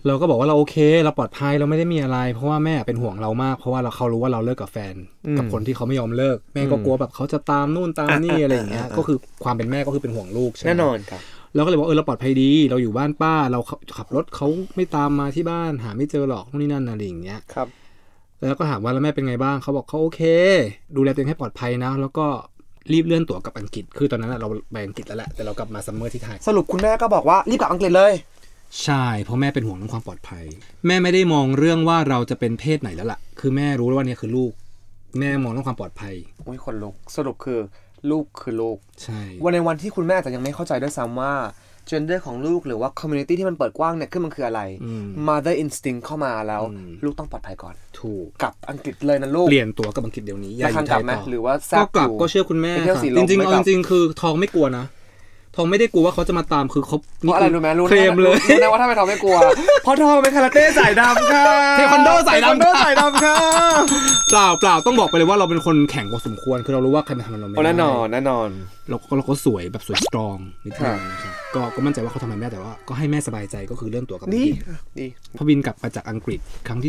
เราก็บอกว่าเราโอเคเราปลอดภัยเราไม่ได้มีอะไรเพราะว่าแม่เป็นห่วงเรามากเพราะว่าเขารู้ว่าเราเลิกกับแฟนกับคนที่เขาไม่ยอมเลิกแม่ก็กลัวแบบเขาจะตามนู่นตามนี่อะไรอย่างเงี้ยก็คือความเป็นแม่ก็คือเป็นห่วงลูกใช่ไหมแน่นอนครับเราก็เลยบอกเราปลอดภัยดีเราอยู่บ้านป้าเราขับรถเขาไม่ตามมาที่บ้านหาไม่เจอหรอกนู่นนี่นั่นอะไรอย่างเงี้ยครับแล้วก็ถามว่าแล้วแม่เป็นไงบ้างเขาบอกเขาโอเคดูแลตัวเองให้ปลอดภัยนะแล้วก็รีบเลื่อนตั๋วกลับอังกฤษคือตอนนั้นเราไปอังกฤษแล้วแหละแต่เรากลับมาซัมเมอร์ที่ไทยสรุปคุณแม่ก็บอกว่ารีบกลับอังกฤษเลยใช่เพราะแม่เป็นห่วงเรื่องความปลอดภัยแม่ไม่ได้มองเรื่องว่าเราจะเป็นเพศไหนแล้วล่ะคือแม่รู้ว่านี่คือลูกแม่มองเรื่องความปลอดภัยโอ้ยคนลุกสรุปคือลูกคือลูกใช่วันที่คุณแม่แต่ยังไม่เข้าใจด้วยซ้ำว่า gender ของลูกหรือว่า community ที่มันเปิดกว้างเนี่ยคือมันคืออะไร mother instinct เข้ามาแล้วลูกต้องปลอดภัยก่อนถูกกลับอังกฤษเลยนะลูกเปลี่ยนตั๋วกับอังกฤษเดี๋ยวนี้อย่าอยู่ไทยต่อหรือว่าก็กลับก็เชื่อคุณแม่จริงๆจริงๆคือทองไม่กลัวนะทองไม่ได้กลัวว่าเขาจะมาตามคือเขาเพราะอะไรรู้ไหมรู้เคลมเลยรู้นะว่าถ้าไม่ทองไม่กลัวเพราะทองเป็นคาราเต้สายดำค่ะเทควันโดสายดำค่ะเปล่าต้องบอกไปเลยว่าเราเป็นคนแข็งพอสมควรคือเรารู้ว่าใครมาทำเราไม่ได้แน่นอนเราก็สวยแบบสวยสตรองนิดนึงนะครับก็มั่นใจว่าเขาทำให้แม่แต่ว่าก็ให้แม่สบายใจก็คือเรื่องตัวกับดีพอบินกลับมาจากอังกฤษครั้งที่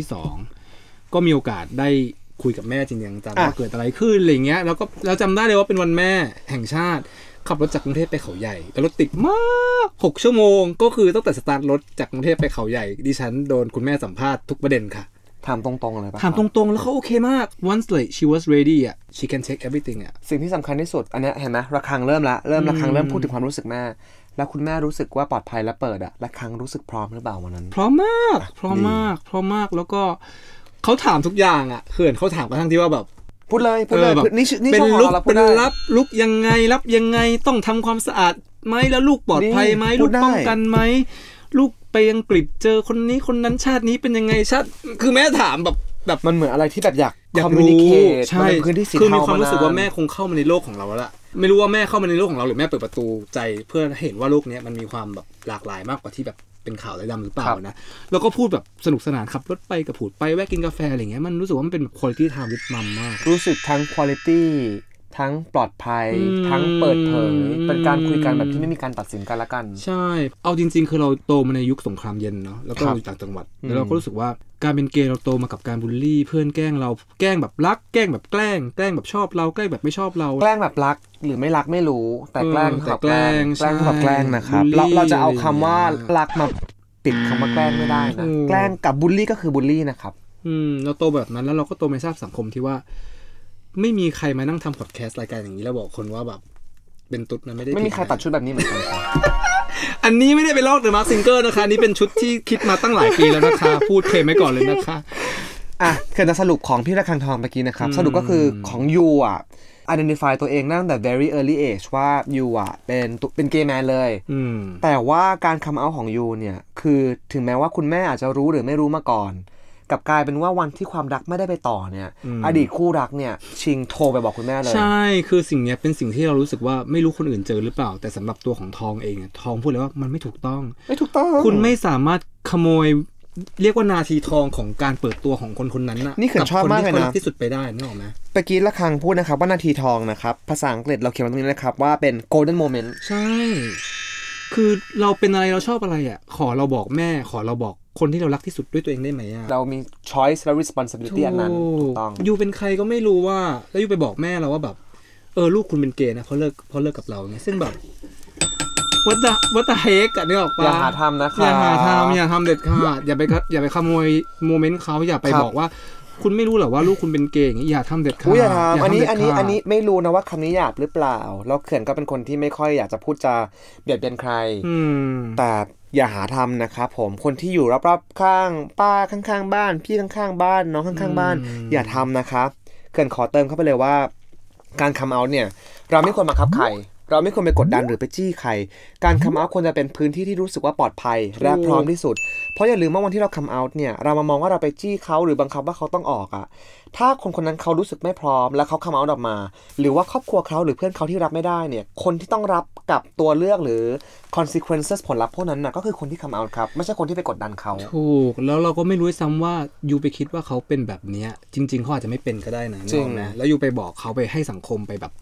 2ก็มีโอกาสได้คุยกับแม่จริงๆจังว่าเกิดอะไรขึ้นอะไรเงี้ยแล้วก็เราจำได้เลยว่าเป็นวันแม่แห่งชาติขับรถจากกรุงเทพไปเขาใหญ่แต่รถติดมาก6 ชั่วโมงก็คือตั้งแต่สตาร์ทรถจากกรุงเทพไปเขาใหญ่ดิฉันโดนคุณแม่สัมภาษณ์ทุกประเด็นค่ะถามตรงๆเลยป่ะถามตรงๆแล้วเขาโอเคมาก once like she was ready อ่ะ she can take everything อ่ะสิ่งที่สำคัญที่สุดอันนี้เห็นไหมระฆังเริ่มพูดถึงความรู้สึกแม่แล้วคุณแม่รู้สึกว่าปลอดภัยและเปิดอ่ะระฆังรู้สึกพร้อมหรือเปล่าวันนั้นพร้อมมากแล้วก็เขาถามทุกอย่างอ่ะเขื่อนเขาถามกระทั่งที่ว่าแบบพูดเลยนี่เป็นลุกเป็นรับลุกยังไงรับยังไงต้องทำความสะอาดไหมแล้วลูกปลอดภัยไหมลูกป้องกันไหมลูกไปอังกฤษเจอคนนี้คนนั้นชาตินี้เป็นยังไงชาติคือแม่ถามแบบมันเหมือนอะไรที่แบบอยากรู้ใช่คือมีความรู้สึกว่าแม่คงเข้ามาในโลกของเราแล้วล่ะไม่รู้ว่าแม่เข้ามาในโลกของเราหรือแม่เปิดประตูใจเพื่อเห็นว่าโลกนี้มันมีความแบบหลากหลายมากกว่าที่แบบเป็นข่าวไรดำหรือเปล่านะแล้วก็พูดแบบสนุกสนานขับรถไปกับผูดไปแวะกินกาแฟอะไรเงี้ยมันรู้สึกว่ามันเป็น quality time with mom มากรู้สึกทั้ง quality ทั้งปลอดภัยทั้งเปิดเผยเป็นการคุยกันแบบที่ไม่มีการตัดสินกันละกันใช่เอาจริงๆคือเราโตมาในยุคสงครามเย็นเนาะแล้วก็อยู่ต่างจังหวัดแล้วเราก็รู้สึกว่าการเป็นเกย์เราโตมากับการบูลลี่เพื่อนแกล้งเราแกล้งแบบรักแกล้งแบบแกล้งแบบชอบเราแกล้งแบบไม่ชอบเราแกล้งแบบรักหรือไม่รักไม่รู้แต่แกล้งแบบแกล้งแบบแกล้งนะครับเราจะเอาคำว่ารักมาปิดคำว่าแกล้งไม่ได้นะแกล้งกับบูลลี่ก็คือบูลลี่นะครับเราโตแบบนั้นแล้วเราก็โตในทราบสังคมที่ว่าไม่มีใครมานั่งทำพอดแคสต์รายการอย่างนี้แล้วบอกคนว่าแบบเป็นตุ๊ดนะไม่มีใครตัดชุดแบบนี้เหมือนกันครับอันนี้ไม่ได้ไปลอกเดอะมาร์คซิงเกอร์นะคะนี่เป็นชุดที่คิดมาตั้งหลายปีแล้วนะคะพูดเคลมไว้ก่อนเลยนะคะคือจะสรุปของพี่ระฆังทองเมื่อกี้นะครับสรุปก็คือของยูidentify ตัวเองตั้งแต่ very early age ว่ายูเป็นเกย์แมนเลยแต่ว่าการ come out ของยูเนี่ยคือถึงแม้ว่าคุณแม่อาจจะรู้หรือไม่รู้มาก่อนกับกลายเป็นว่าวันที่ความรักไม่ได้ไปต่อเนี่ยอดีตคู่รักเนี่ยชิงโทรไปบอกคุณแม่เลยใช่คือสิ่งนี้เป็นสิ่งที่เรารู้สึกว่าไม่รู้คนอื่นเจอหรือเปล่าแต่สำหรับตัวของทองเองทองพูดเลยว่ามันไม่ถูกต้องคุณไม่สามารถขโมยเรียกว่านาทีทองของการเปิดตัวของคนคนนั้นนะนี่คือชอบมากเลยนะที่สุดไปได้นึกออกไหมเมื่อกี้ระฆังพูดนะครับว่านาทีทองนะครับภาษาอังกฤษเราเขียนตรงนี้นะครับว่าเป็น golden moment ใช่คือเราเป็นอะไรเราชอบอะไรขอเราบอกแม่ขอเราบอกคนที่เรารักที่สุดด้วยตัวเองได้ไหมเรามี choice และ responsibility อันนั้นถูกต้องยูเป็นใครก็ไม่รู้ว่าแล้วยูไปบอกแม่เราว่าแบบลูกคุณเป็นเกย์นะเพราะเลิกกับเราเนี่ยซึ่งแบบวัตเฮกนึกออกปะอย่าหาทำนะครับอย่าทำเด็ดขาดอย่าไปขโมยโมเมนต์เขาอย่าไปบอกว่าคุณไม่รู้หรอว่าลูกคุณเป็นเกย์อย่างนี้อย่าทำเด็ดขาดอย่าทำอันนี้ไม่รู้นะว่าคำนี้หยาบหรือเปล่าแล้วเขื่อนก็เป็นคนที่ไม่ค่อยอยากจะพูดจาเบียดเบียนใครแต่อย่าหาทำนะครับผมคนที่อยู่รอบๆข้างป้าข้างๆบ้านพี่ข้างๆบ้านน้องข้างๆบ้านอย่าทำนะครับเขื่อนขอเติมเข้าไปเลยว่าการคัมเอาท์เนี่ยเราไม่ควรบังคับใครเราไม่ควรไปกดดันหรือไปจี้ใครการคัมเอาท์ควรจะเป็นพื้นที่ที่รู้สึกว่าปลอดภัยและพร้อมที่สุดเพราะอย่าลืมว่าวันที่เราคัมเอาท์เนี่ยเรามามองว่าเราไปจี้เขาหรือบังคับว่าเขาต้องออกถ้าคนนั้นเขารู้สึกไม่พร้อมแล้วเขาคัมเอาท์ออกมาหรือว่าครอบครัวเขาหรือเพื่อนเขาที่รับไม่ได้เนี่ยคนที่ต้องรับกับตัวเลือกหรือ consequences ผลลัพธ์พวกนั้นก็คือคนที่คัมเอาท์ครับไม่ใช่คนที่ไปกดดันเขาถูกแล้วเราก็ไม่รู้ซ้ำว่ายูไปคิดว่าเขาเป็นแบบนี้จริงๆเขาอาจจะไม่เป็นก็ได้นะจริงนะแล้วยูไปบอกเขาไปให้สังคมไปแบบ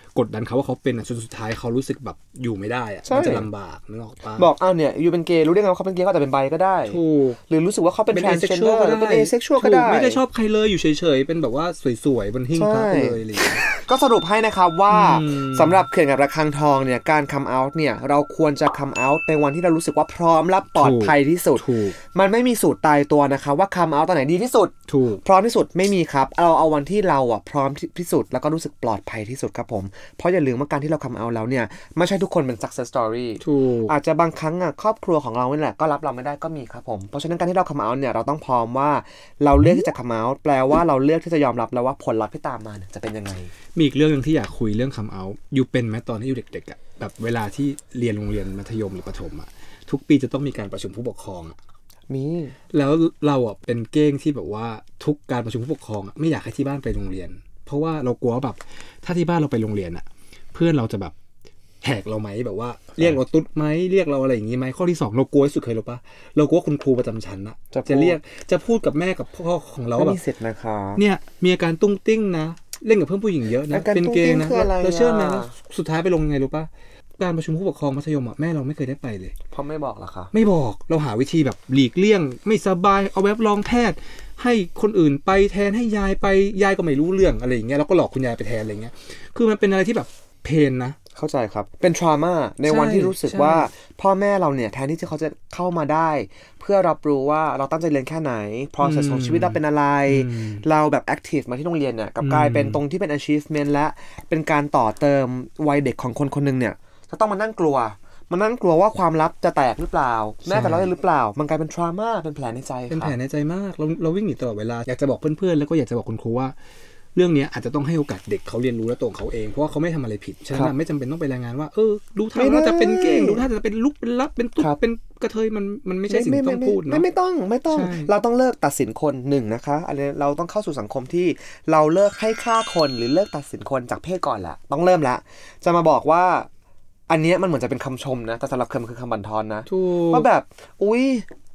กดดันเขาว่าเขาเป็นจนสุดท้ายเขารู้สึกแบบอยู่ไม่ได้อะมันจะลำบากนึกออกปะบอกอ้าวเนี่ยอยู่เป็นเกย์รู้ได้ไงว่าเขาเป็นเกย์ก็แต่เป็นไบก็ได้ถูกหรือรู้สึกว่าเขาเป็น transgender หรือเป็น asexual ก็ได้ไม่ได้ชอบใครเลยอยู่เฉยๆเป็นแบบว่าสวยๆบนหิ้งพระเลยอะไรอย่างเงี้ยก็สรุปให้นะครับว่าสำหรับเขื่อนกับระฆังทองเนี่ยการ come out เนี่ยเราควรจะ come out ในวันที่เรารู้สึกว่าพร้อมและปลอดภัยที่สุดมันไม่มีสูตรตายตัวนะคะว่า come out ตอนไหนดีที่สุดพร้อมที่สุดไม่มีครับเราเอาวันที่เราพร้อมที่สุดแล้วก็รู้สึกปลอดภัยที่สุดครับผมเพราะอย่าลืมว่าการที่เรา come out แล้วเนี่ยไม่ใช่ทุกคนเป็น success story อาจจะบางครั้งครอบครัวของเราเนี่ยแหละก็รับเราไม่ได้ก็มีครับผมเพราะฉะนั้นการที่เรา come out เนี่ยเราต้องพร้อมว่าเราเลือกที่จะ come out แปลว่าเราเลือกที่จะยอมรับแล้วว่าผลลัพธ์ที่ตามมาจะเป็นยังไงมีอีกเรื่องนึงที่อยากคุยเรื่อง come out อยู่เป็นไหมตอนที่อยู่เด็กๆแบบเวลาที่เรียนโรงเรียนมัธยมหรือประถมทุกปีจะต้องมีการประชุมผู้ปกครองมีแล้วเราเป็นเก้งที่แบบว่าทุกการประชุมผู้ปกครองไม่อยากให้ที่บ้านไปโรงเรียนเพราะว่าเรากลัวแบบถ้าที่บ้านเราไปโรงเรียนเพื่อนเราจะแบบแหกเราไหมแบบว่าเรียกเราตุ๊ดไหมเรียกเราอะไรอย่างงี้ไหมข้อที่2เรากลัวที่สุดเคยรู้ปะเรากลัวคุณครูประจำชั้นจะเรียกจะพูดกับแม่กับพ่อของเราแบบมีสิทธิ์นะคะเนี่ยมีอาการตุ้งติ้งนะเล่นกับเพื่อนผู้หญิงเยอะนะเป็นเกย์นะเราเชื่อไหมสุดท้ายไปลงยังไงรู้ปะการประชุมผู้ปกครองมัธยมแม่เราไม่เคยได้ไปเลยเพราะไม่บอกหรอคะไม่บอกเราหาวิธีแบบหลีกเลี่ยงไม่สบายเอาแบบรองแพทย์ให้คนอื่นไปแทนให้ยายไปยายก็ไม่รู้เรื่องอะไรอย่างเงี้ยเราก็หลอกคุณยายไปแทนอะไรเงี้ยคือมันเป็นอะไรที่แบบเพนนะเข้าใจครับเป็นทรามาในวันที่รู้สึกว่าพ่อแม่เราเนี่ยแทนที่เขาจะเข้ามาได้เพื่อรับรู้ว่าเราตั้งใจเรียนแค่ไหน process ของชีวิตเราเป็นอะไรเราแบบ active มาที่โรงเรียนเนี่ยกับกลายเป็นตรงที่เป็น achievement และเป็นการต่อเติมวัยเด็กของคนคนนึงเนี่ยจะต้องมานั่งกลัวว่าความลับจะแตกหรือเปล่าแม่แต่เราได้หรือเปล่ามันกลายเป็นทรามาเป็นแผลในใจเป็นแผลในใจมากเราวิ่งหนีตลอดเวลาอยากจะบอกเพื่อนๆแล้วก็อยากจะบอกคุณครูว่าเรื่องนี้อาจจะต้องให้โอกาสเด็กเขาเรียนรู้และตัวเขาเองเพราะว่าเขาไม่ทำอะไรผิดฉะนั้นไม่จำเป็นต้องไปรายงานว่าดูท่าว่าจะเป็นเก่งดูท่าจะเป็นลุกเป็นลับเป็นตุ๊ดเป็นกระเทยมันไม่ใช่สิ่งที่ต้องพูดเนาะไม่ต้องเราต้องเลิกตัดสินคนหนึ่งนะคะอันนี้เราต้องเข้าสู่สังคมที่เราเลิกให้ค่าคนหรือเลิกตัดสินคนจากเพศก่อนแหละต้องเริ่มละจะมาบอกว่าอันนี้มันเหมือนจะเป็นคำชมนะแต่สำหรับคือคำบั่นทอนนะว่าแบบอุ๊ย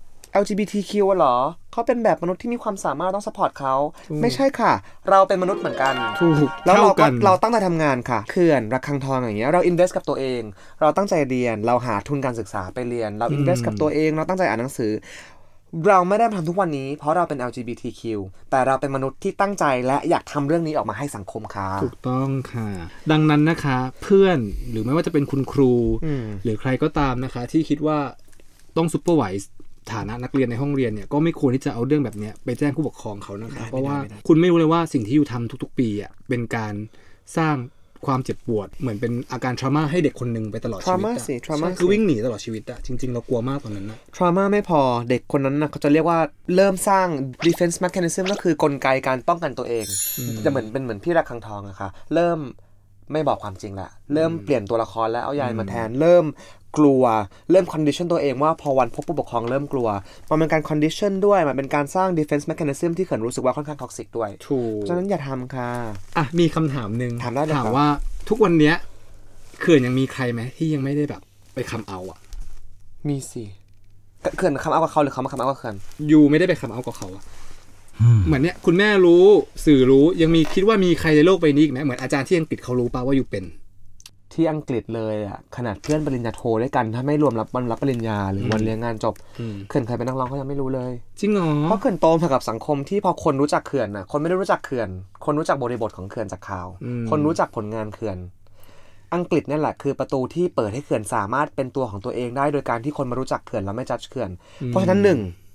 LGBTQ เหรอเขาเป็นแบบมนุษย์ที่มีความสามารถต้องซัพพอร์ตเขาไม่ใช่ค่ะเราเป็นมนุษย์เหมือนกันแล้วเราตั้งใจทำงานค่ะเขื่อนระฆังทองอย่างเงี้ยเรา invest กับตัวเองเราตั้งใจเรียนเราหาทุนการศึกษาไปเรียนเรา invest กับตัวเองเราตั้งใจอ่านหนังสือเราไม่ได้ทำทุกวันนี้เพราะเราเป็น LGBTQ แต่เราเป็นมนุษย์ที่ตั้งใจและอยากทำเรื่องนี้ออกมาให้สังคมค่ะถูกต้องค่ะดังนั้นนะคะเพื่อนหรือไม่ว่าจะเป็นคุณครูหรือใครก็ตามนะคะที่คิดว่าต้องซุปเปอร์ไวส์ฐานะนักเรียนในห้องเรียนเนี่ยก็ไม่ควรที่จะเอาเรื่องแบบนี้ไปแจ้งผู้ปกครองเขานะคะเพราะว่าคุณไม่รู้เลยว่าสิ่งที่อยู่ทำทุกๆปีเป็นการสร้างความเจ็บปวดเหมือนเป็นอาการทรามาให้เด็กคนนึงไปตลอดชีวิตคือวิ่งหนีตลอดชีวิตจริงๆเรากลัวมากตอนนั้นนะทรามาไม่พอเด็กคนนั้นเขาจะเรียกว่าเริ่มสร้าง defense mechanism ก็คือกลไกการป้องกันตัวเองจะเหมือนพี่ระฆังทองอะค่ะเริ่มไม่บอกความจริงละเริ่มเปลี่ยนตัวละครแล้วเอายายมาแทนเริ่มกลัวเริ่ม condition ตัวเองว่าพอวันพบผู้ปกครองเริ่มกลัวมันเป็นการ condition ด้วยมันเป็นการสร้าง defense mechanism ที่เขินรู้สึกว่าค่อนข้าง toxic ด้วยเพราะฉะนั้นอย่าทำค่ะมีคำถามนึงถามว่าทุกวันเนี้ยเขื่อนยังมีใครไหมที่ยังไม่ได้แบบไปคัมเอาท์มีสิเขื่อนคัมเอาท์กับเขาหรือเขามาคัมเอาท์กับเขื่อนยูไม่ได้ไปคัมเอาท์กับเขาเหมือนเนี้ยคุณแม่รู้สื่อรู้ยังมีคิดว่ามีใครในโลกใบนี้อีกไหมเหมือนอาจารย์ที่อังกฤษเขารู้ป่ะว่าอยู่เป็นที่อังกฤษเลยขนาดเพื่อนปริญญาโทด้วยกันถ้าไม่รวมวันรับปริญญาหรือวันเลี้ยงงานจบเขื่อนใครเป็นนักร้องเขายังไม่รู้เลยจริงเหรอเพราะเขื่อนโตมากับสังคมที่พอคนรู้จักเขื่อนคนไม่ได้รู้จักเขื่อนคนรู้จักบริบทของเขื่อนจากข่าวคนรู้จักผลงานเขื่อนอังกฤษนี่แหละคือประตูที่เปิดให้เขื่อนสามารถเป็นตัวของตัวเองได้โดยการที่คนมารู้จักเขื่อนแล้วไม่จัดเขื่อนเพราะฉะนั้น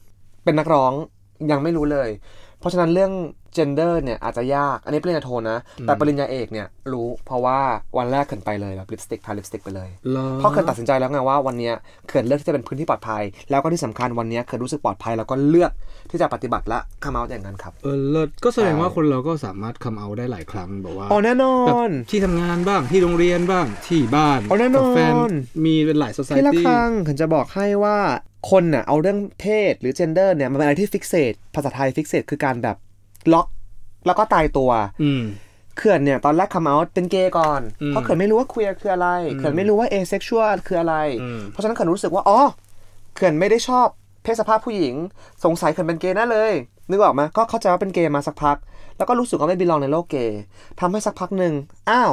1เป็นนักร้องยังไม่รู้เลยเพราะฉะนั้นเรื่อง gender เนี่ยอาจจะยากอันนี้ปริญญาโทนะแต่ปริญญาเอกเนี่ยรู้เพราะว่าวันแรกเขื่อนไปเลยแบบลิปสติกทาลิปสติกไปเลยเพราะเขื่อนตัดสินใจแล้วไงว่าวันนี้เขื่อนเลือกที่จะเป็นพื้นที่ปลอดภัยแล้วก็ที่สำคัญวันนี้เขื่อนรู้สึกปลอดภัยแล้วก็เลือกที่จะปฏิบัติและคัมเอาท์อย่างนั้นครับเลิศก็แสดงว่าคนเราก็สามารถคัมเอาท์ได้หลายครั้งแบบว่าแน่นอนที่ทำงานบ้างที่โรงเรียนบ้างที่บ้านกับแฟนมีเป็นหลาย society ที่ละครั้งเขื่อนจะบอกให้ว่าคนน่ะเอาเรื่องเพศหรือ gender เนี่ยมันเป็นอะไรที่ fixate ภาษาไทย fixate คือการแบบล็อกแล้วก็ตายตัวเขื่อนเนี่ยตอนแรกคัมเอาท์เป็นเกย์ก่อนเพราะเขื่อนไม่รู้ว่า queer คืออะไรเขื่อนไม่รู้ว่า asexual คืออะไรเพราะฉะนั้นเขื่อนรู้สึกว่าเขื่อนไม่ได้ชอบเพศสภาพผู้หญิงสงสัยเขื่อนเป็นเกย์แน่เลยนึกออกไหมก็เข้าใจว่าเป็นเกย์มาสักพักแล้วก็รู้สึกว่าไม่บิลองในโลกเกย์ทำให้สักพักนึง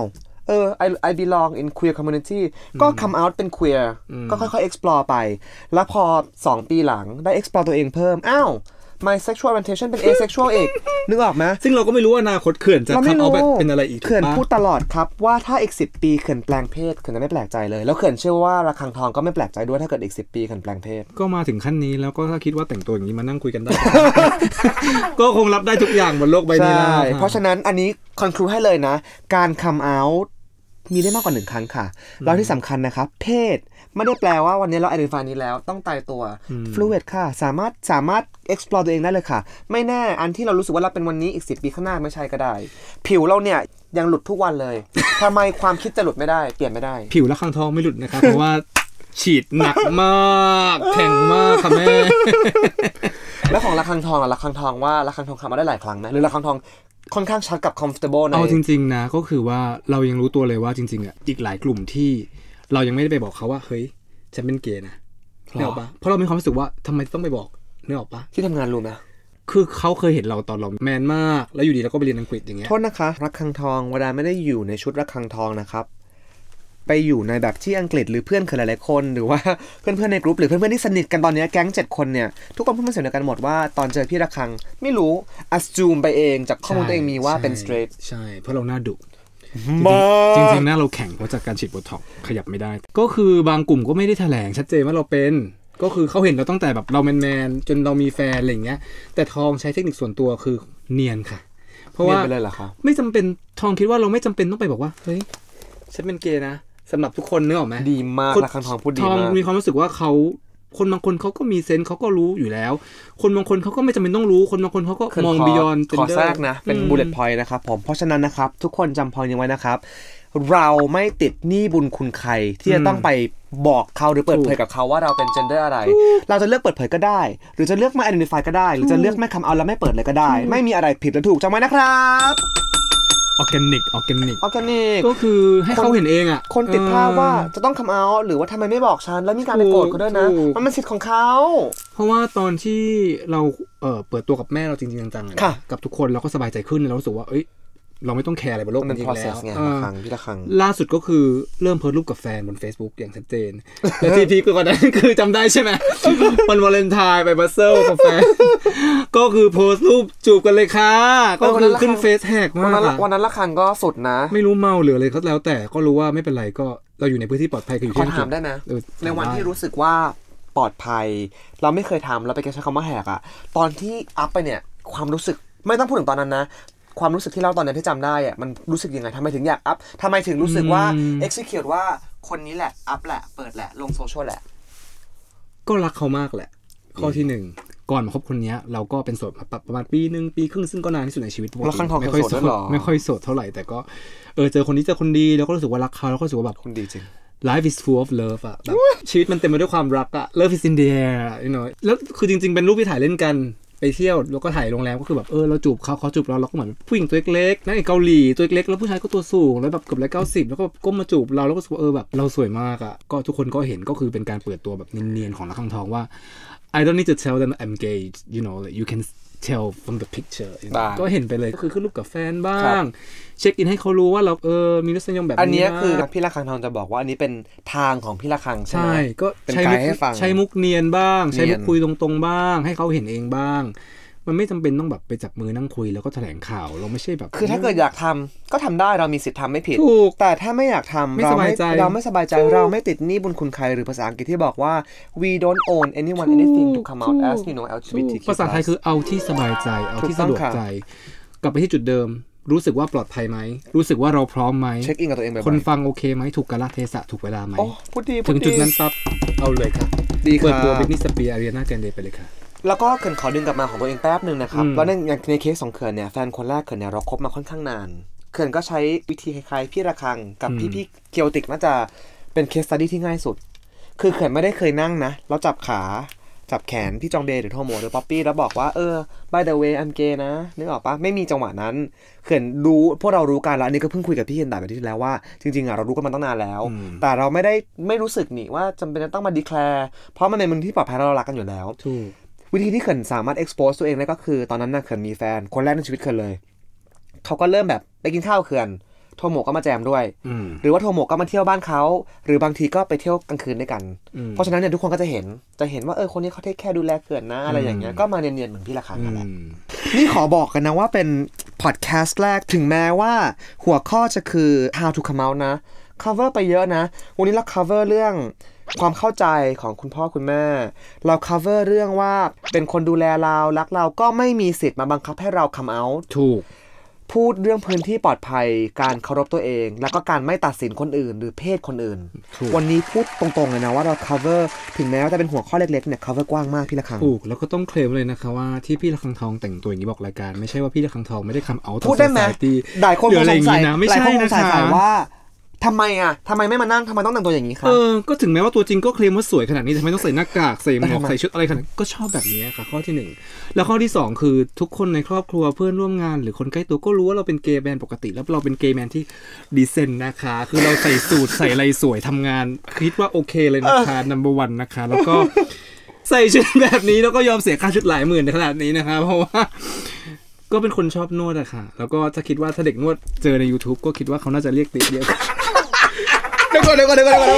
I belong in queer community ก็ come out เป็น queer ก็ค่อยๆ explore ไปแล้วพอ2ปีหลังได้ explore ตัวเองเพิ่มอ้าว my sexual orientation เป็น asexual อีกนึกออกไหมซึ่งเราก็ไม่รู้ว่าอนาคตเขื่อนจะคัมเอาท์เป็นอะไรอีกเขื่อนพูดตลอดครับว่าถ้าอีก10ปีเขื่อนแปลงเพศเขื่อนจะไม่แปลกใจเลยแล้วเขื่อนเชื่อว่าระฆังทองก็ไม่แปลกใจด้วยถ้าเกิดอีก10ปีเขื่อนแปลงเพศก็มาถึงขั้นนี้แล้วก็ถ้าคิดว่าแต่งตัวอย่างนี้มานั่งคุยกันได้ ก็คงรับได้ทุกอย่างบนโลกใบนี้แล้วเพราะฉะนั้นอันนี้ conclude ให้เลยนะการ come out มีได้มากกว่า1ครั้งค่ะแล้วที่สำคัญนะครับเพศไม่ได้แปลว่าวันนี้เรา identify นี้แล้วต้องตายตัว fluid ค่ะสามารถ explore ตัวเองได้เลยค่ะไม่แน่อันที่เรารู้สึกว่าเราเป็นวันนี้อีก10ปีข้างหน้าไม่ใช่ก็ได้ผิวเราเนี่ยยังหลุดทุกวันเลย ทำไมความคิดจะหลุดไม่ได้เปลี่ยนไม่ได้ผิวระฆังทองไม่หลุดนะครับ เพราะว่าฉีดหนักมากแข็งมากค่ะแม่แล้วของระฆังทองอะระฆังทองว่าระฆังทองทำมาได้หลายครั้งไหมหรือระฆังทองค่อนข้างชัดกับ comfortable ในเอาจริงๆนะก็คือว่าเรายังรู้ตัวเลยว่าจริงๆอ่ะอีกหลายกลุ่มที่เรายังไม่ได้ไปบอกเขาว่าเฮ้ยฉันเป็นเกย์นะเนอะปะเพราะเรามีความรู้สึกว่าทำไมต้องไปบอกเนอะปะที่ทำงานรู้ไหมคือเขาเคยเห็นเราตอนเราแมนมากแล้วอยู่ดีเราก็ไปเรียนอังกฤษอย่างเงี้ยโทษนะคะระฆังทองเวลาไม่ได้อยู่ในชุดระฆังทองนะครับไปอยู่ในแบบที่อังกฤษหรือเพื่อนเคยหลายๆคนหรือว่าเพื่อนๆในกลุ่มหรือเพื่อนๆที่สนิทกันตอนนี้แก๊ง7คนเนี่ยทุกคนพูดเป็นเสียงเดียวกันหมดว่าตอนเจอพี่ระฆังไม่รู้ assume ไปเองจากข้อมูลตัวเองมีว่าเป็น straight ใช่เพราะเราหน้าดุจริงๆหน้าเราแข็งเพราะจากการฉีดโบท็อกซ์ขยับไม่ได้ก็คือบางกลุ่มก็ไม่ได้แถลงชัดเจนว่าเราเป็นก็คือเขาเห็นเราตั้งแต่แบบเราแมนๆจนเรามีแฟนอะไรอย่างเงี้ยแต่ทองใช้เทคนิคส่วนตัวคือเนียนค่ะเพราะว่าไม่จำเป็นทองคิดว่าเราไม่จำเป็นต้องไปบอกว่าเฮ้ยฉันเป็นเกย์นะสำหรับทุกคนนึกออกไหมดีมากนะคำทองพูดดีมากทองมีความรู้สึกว่าเขาคนบางคนเขาก็มีเซนส์เขาก็รู้อยู่แล้วคนบางคนเขาก็ไม่จำเป็นต้องรู้คนบางคนเขาก็มอง beyond ขอแทรกนะเป็น bullet point นะครับผมเพราะฉะนั้นนะครับทุกคนจำ point นี้ไว้นะครับเราไม่ติดหนี้บุญคุณใครที่จะต้องไปบอกเขาหรือเปิดเผยกับเขาว่าเราเป็น gender อะไรเราจะเลือกเปิดเผยก็ได้หรือจะเลือกไม่ identify ก็ได้หรือจะเลือกไม่คำเอาแล้วไม่เปิดเลยก็ได้ไม่มีอะไรผิดหรือถูกจำไว้นะครับออร์แกนิกก็คือให้เขาเห็นเองอ่ะคนติดภาพว่าจะต้องคัมเอาท์หรือว่าทำไมไม่บอกฉันแล้วมีการไปโกรธเขาด้วยนะมันเป็นสิทธิ์ของเขาเพราะว่าตอนที่เราเปิดตัวกับแม่เราจริงๆจังๆกับทุกคนเราก็สบายใจขึ้นเรารู้สึกว่าเอ้ยเราไม่ต้องแคร์อะไรบนโลกนี้แล้วล่าสุดก็คือเริ่มโพสต์รูปกับแฟนบน Facebook อย่างชัดเจนและที่พีคกว่านั้นคือจำได้ใช่ไหมวันวาเลนไทน์ไปบัสเซิลกับแฟนก็คือโพสต์รูปจูบกันเลยค่ะก็คือขึ้นเฟซแท็กมากวันนั้นละครั้งก็สุดนะไม่รู้เมาหรืออะไรก็แล้วแต่ก็รู้ว่าไม่เป็นไรก็เราอยู่ในพื้นที่ปลอดภัยก็อยู่ที่ขอถามได้ไหมในวันที่รู้สึกว่าปลอดภัยเราไม่เคยทำเราไปใช้คำว่าแหกอะตอนที่อัพไปเนี่ยความรู้สึกไม่ต้องพูดถึงตอนนั้นนะความรู้สึกที่เล่าตอนนั้นที่จำได้อะมันรู้สึกยังไงทำไมถึงอยากอัพทำไมถึงรู้สึกว่า execute ว่าคนนี้แหละอัพแหละเปิดแหละลงโซเชียลแหละก็รักเขามากแหละข้อที่1ก่อนมาคบคนนี้เราก็เป็นโสดมาประมาณปีนึงปีครึ่งซึ่งก็นานที่สุดในชีวิตแล้วครั้งทองไม่ค่อยโสดเท่าไหร่แต่ก็เจอคนนี้เจอคนดีแล้วก็รู้สึกว่ารักเขาแล้วก็รู้สึกว่าแบบคนดีจริง life is full of love อะแบบชีวิตมันเต็มไปด้วยความรักอะ love is in the air you know แล้วคือจริงๆเป็นรูปที่ถ่ายเล่นกันไปเที่ยวแล้วก็ถ่ายโรงแรมก็คือแบบเราจูบเขาจูบเราก็เหมือนผู้หญิงตัวเล็กๆนั่งเกาหลีตัวเล็กแล้วผู้ชายก็ตัวสูงแล้วแบบเกือบ190แล้วก็ก้มมาจูบเราแล้วก็รู้สึกว่าแบบเราสวยมากอ่ะก็ทุกคนก็เห็นก็คือเป็นการเปิดตัวแบบเนียนๆของระฆังทองว่า I don't need to tell them I'm gay you know like you can tell from the picture ก็เห็นไปเลยก็คือขึ้นรูปกับแฟนบ้างเช็คอินให้เขารู้ว่าเรามีรสนิยมแบบนี้อันนี้คือพี่ระฆังทองจะบอกว่าอันนี้เป็นทางของพี่ระฆังใช่ไหมก็ใช้มุกเนียนบ้างใช้มุกคุยตรงๆบ้างให้เขาเห็นเองบ้างมันไม่จำเป็นต้องแบบไปจับมือนั่งคุยแล้วก็แถลงข่าวเราไม่ใช่แบบคือถ้าเกิดอยากทำก็ทำได้เรามีสิทธิ์ทำไม่ผิดแต่ถ้าไม่อยากทำเราไม่สบายใจเราไม่ติดหนี้บุญคุณใครหรือภาษาอังกฤษที่บอกว่า we don't own anyone anything to come out as you know LGBTQ ภาษาไทยคือเอาที่สบายใจเอาที่สะดวกใจกลับไปที่จุดเดิมรู้สึกว่าปลอดภัยไหมรู้สึกว่าเราพร้อมไหมเช็คอินกับตัวเองคนฟังโอเคไหมถูกกาลเทศะถูกเวลาไหมถึงจุดนั้นปั๊บเอาเลยค่ะเปิดตัว Britney Spears Ariana Grande ไปเลยค่ะแล้วก็เขื่อนขอดึงกลับมาของตัวเองแป๊บนึงนะครับแล้วในเคสของเขื่อนเนี่ยแฟนคนแรกเขื่อนเนี่ยเราคบมาค่อนข้างนานเขื่อนก็ใช้วิธีคล้ายๆพี่ระฆังกับพี่เคียวติกน่าจะเป็นเคสสตัดดี้ที่ง่ายสุดคือเขื่อนไม่ได้เคยนั่งนะแล้วจับขาจับแขนพี่จองเบย์หรือโทโมหรือป๊อปปี้แล้วบอกว่า by the way I'm gay นะนึกออกปะไม่มีจังหวะนั้นเขื่อนรู้พวกเรารู้กันแล้วอันนี้ก็เพิ่งคุยกับพี่เคนดาแบบที่แล้วว่าจริงๆเรารู้กันมาตั้งนานแล้วแต่เราไม่รู้สึกนี่ว่าจำเป็นต้องมาดีแคลร์เพราะมันเป็นมือที่ปลอดภัยเรารักกันอยู่แล้ววิธีที่เขื่อนสามารถ expose ตัวเองได้ก็คือตอนนั้นน่ะเขื่อนมีแฟนคนแรกในชีวิตเขื่อนเลยเขาก็เริ่มแบบไปกินข้าวเขื่อนโทโมะก็มาแจมด้วยหรือว่าโทโมะก็มาเที่ยวบ้านเขาหรือบางทีก็ไปเที่ยวกลางคืนด้วยกันเพราะฉะนั้นเนี่ยทุกคนก็จะเห็นว่าคนนี้เขาเทคแคร์ดูแลเขื่อนนะอะไรอย่างเงี้ยก็มาเนียนๆเหมือนพี่ละครั้งนั่นแหละนี่ขอบอกกันนะว่าเป็นพอดแคสต์แรกถึงแม้ว่าหัวข้อจะคือ how to come out นะ cover ไปเยอะนะวันนี้เรา cover เรื่องความเข้าใจของคุณพ่อคุณแม่เรา cover เรื่องว่าเป็นคนดูแลเรารักเราก็ไม่มีสิทธิ์มาบังคับให้เรา come out ถูกพูดเรื่องพื้นที่ปลอดภัยการเคารพตัวเองแล้วก็การไม่ตัดสินคนอื่นหรือเพศคนอื่นวันนี้พูดตรงๆเลยนะว่าเรา cover ถึงแม้ว่าจะเป็นหัวข้อเล็กๆเนี่ย cover กว้างมากพี่ละครังถูกแล้วก็ต้องเคลมเลยนะคะว่าที่พี่ละครังทองแต่งตัวอย่างนี้บอกรายการไม่ใช่ว่าพี่ละครังทองไม่ได้ come out พูดได้ไหมหลายคนสงสัยนะไม่ใช่นะคะว่าทำไมไม่มานั่งทำไมต้องแต่งตัวอย่างนี้ครับก็ถึงแม้ว่าตัวจริงก็เคลมว่าสวยขนาดนี้ทำไมต้องใส่หน้ากากใส่หมวกใส่ชุดอะไรขนาดก็ชอบแบบนี้ค่ะข้อที่1แล้วข้อที่2คือทุกคนในครอบครัวเพื่อนร่วมงานหรือคนใกล้ตัวก็รู้ว่าเราเป็นเกย์แมนปกติแล้วเราเป็นเกย์แมนที่ดีเซนต์นะคะคือเราใส่สูทใส่อะไรสวยทำงานคิดว่าโอเคเลยนะคะ number 1นะคะแล้วก็ใส่ชุดแบบนี้แล้วก็ยอมเสียค่าชุดหลายหมื่นในขนาดนี้นะคะเพราะว่าก็เป็นคนชอบนวดอะค่ะแล้วก็ถ้าคิดว่าถ้าเด็กนวดเจอใน YouTube ก็คิดว่าเขาน่าจะเรียกติดเยอะเดี๋ยวก่อน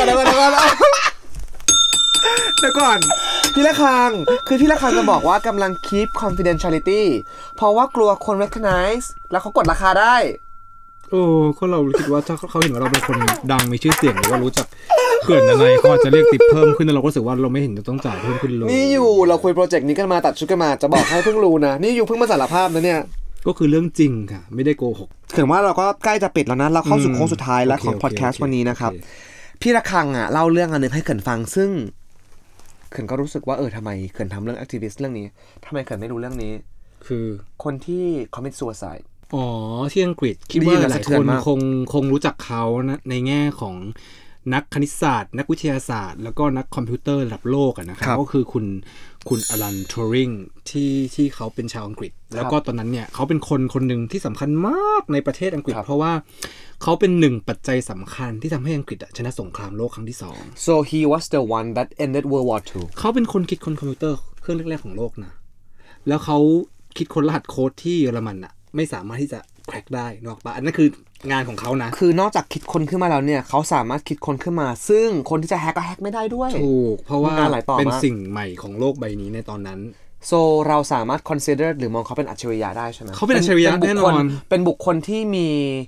พี่ละครังคือพี่ละครังจะบอกว่ากำลัง keep confidentiality เพราะว่ากลัวคน recognize แล้วเขากดราคาได้ก็เราคิดว่าถ้าเขาเห็นว่าเราเป็นคนดังมีชื่อเสียงหรือว่ารู้จักเขื่อนอะไรเขาอาจจะเรียกติปเพิ่มขึ้นแต่เราก็รู้สึกว่าเราไม่เห็นจะต้องจ่ายเพิ่มขึ้นเลยนี่อยู่เราคุยโปรเจกต์นี้กันมาตัดชุดกันมาจะบอกให้เพิ่งรู้นะนี่อยู่เพิ่งมาสารภาพนะเนี่ยก็คือเรื่องจริงค่ะไม่ได้โกหกเห็นว่าเราก็ใกล้จะปิดแล้วนะเราเข้าสู่โค้งสุดท้ายแล้วของพอดแคสต์วันนี้นะครับพี่ละครังเล่าเรื่องอันนึงให้เขื่อนฟังซึ่งเขื่อนก็รู้สึกว่าทำไมเขื่อนทำเรื่อง activist เรื่องนี้ทำไมเขื่อนไม่รู้เรื่องนี้คือคนที่ commit suicide ที่อังกฤษคิดว่าหลายคนคงรู้จักเขานะในแง่ของนักคณิตศาสตร์นักวิทยาศาสตร์แล้วก็นักคอมพิวเตอร์ระดับโลกนะครับก็คือคุณอลันทูริงที่เขาเป็นชาวอังกฤษแล้วก็ตอนนั้นเนี่ยเขาเป็นคนหนึ่งที่สำคัญมากในประเทศอังกฤษเพราะว่าเขาเป็นหนึ่งปัจจัยสำคัญที่ทำให้อังกฤษชนะสงครามโลกครั้งที่2 so he was the one that ended World War II เขาเป็นคนคิดคอมพิวเตอร์เครื่องแรกๆของโลกนะแล้วเขาคิดค้นรหัสโค้ดที่เยอรมันไม่สามารถที่จะแคร็กได้นอกปะอันนั้นคืองานของเขานะคือนอกจากคิดค้นขึ้นมาแล้วเนี่ยเขาสามารถคิดค้นขึ้นมาซึ่งคนที่จะแฮกก็แฮกไม่ได้ด้วยถูกเพราะว่าเป็นสิ่งใหม่ของโลกใบนี้ในตอนนั้น so เราสามารถ consider หรือมองเขาเป็นอัจฉริยะได้ใช่ไหมเขาเป็นอัจฉริยะแน่นอนเป็นบุคคลที่มี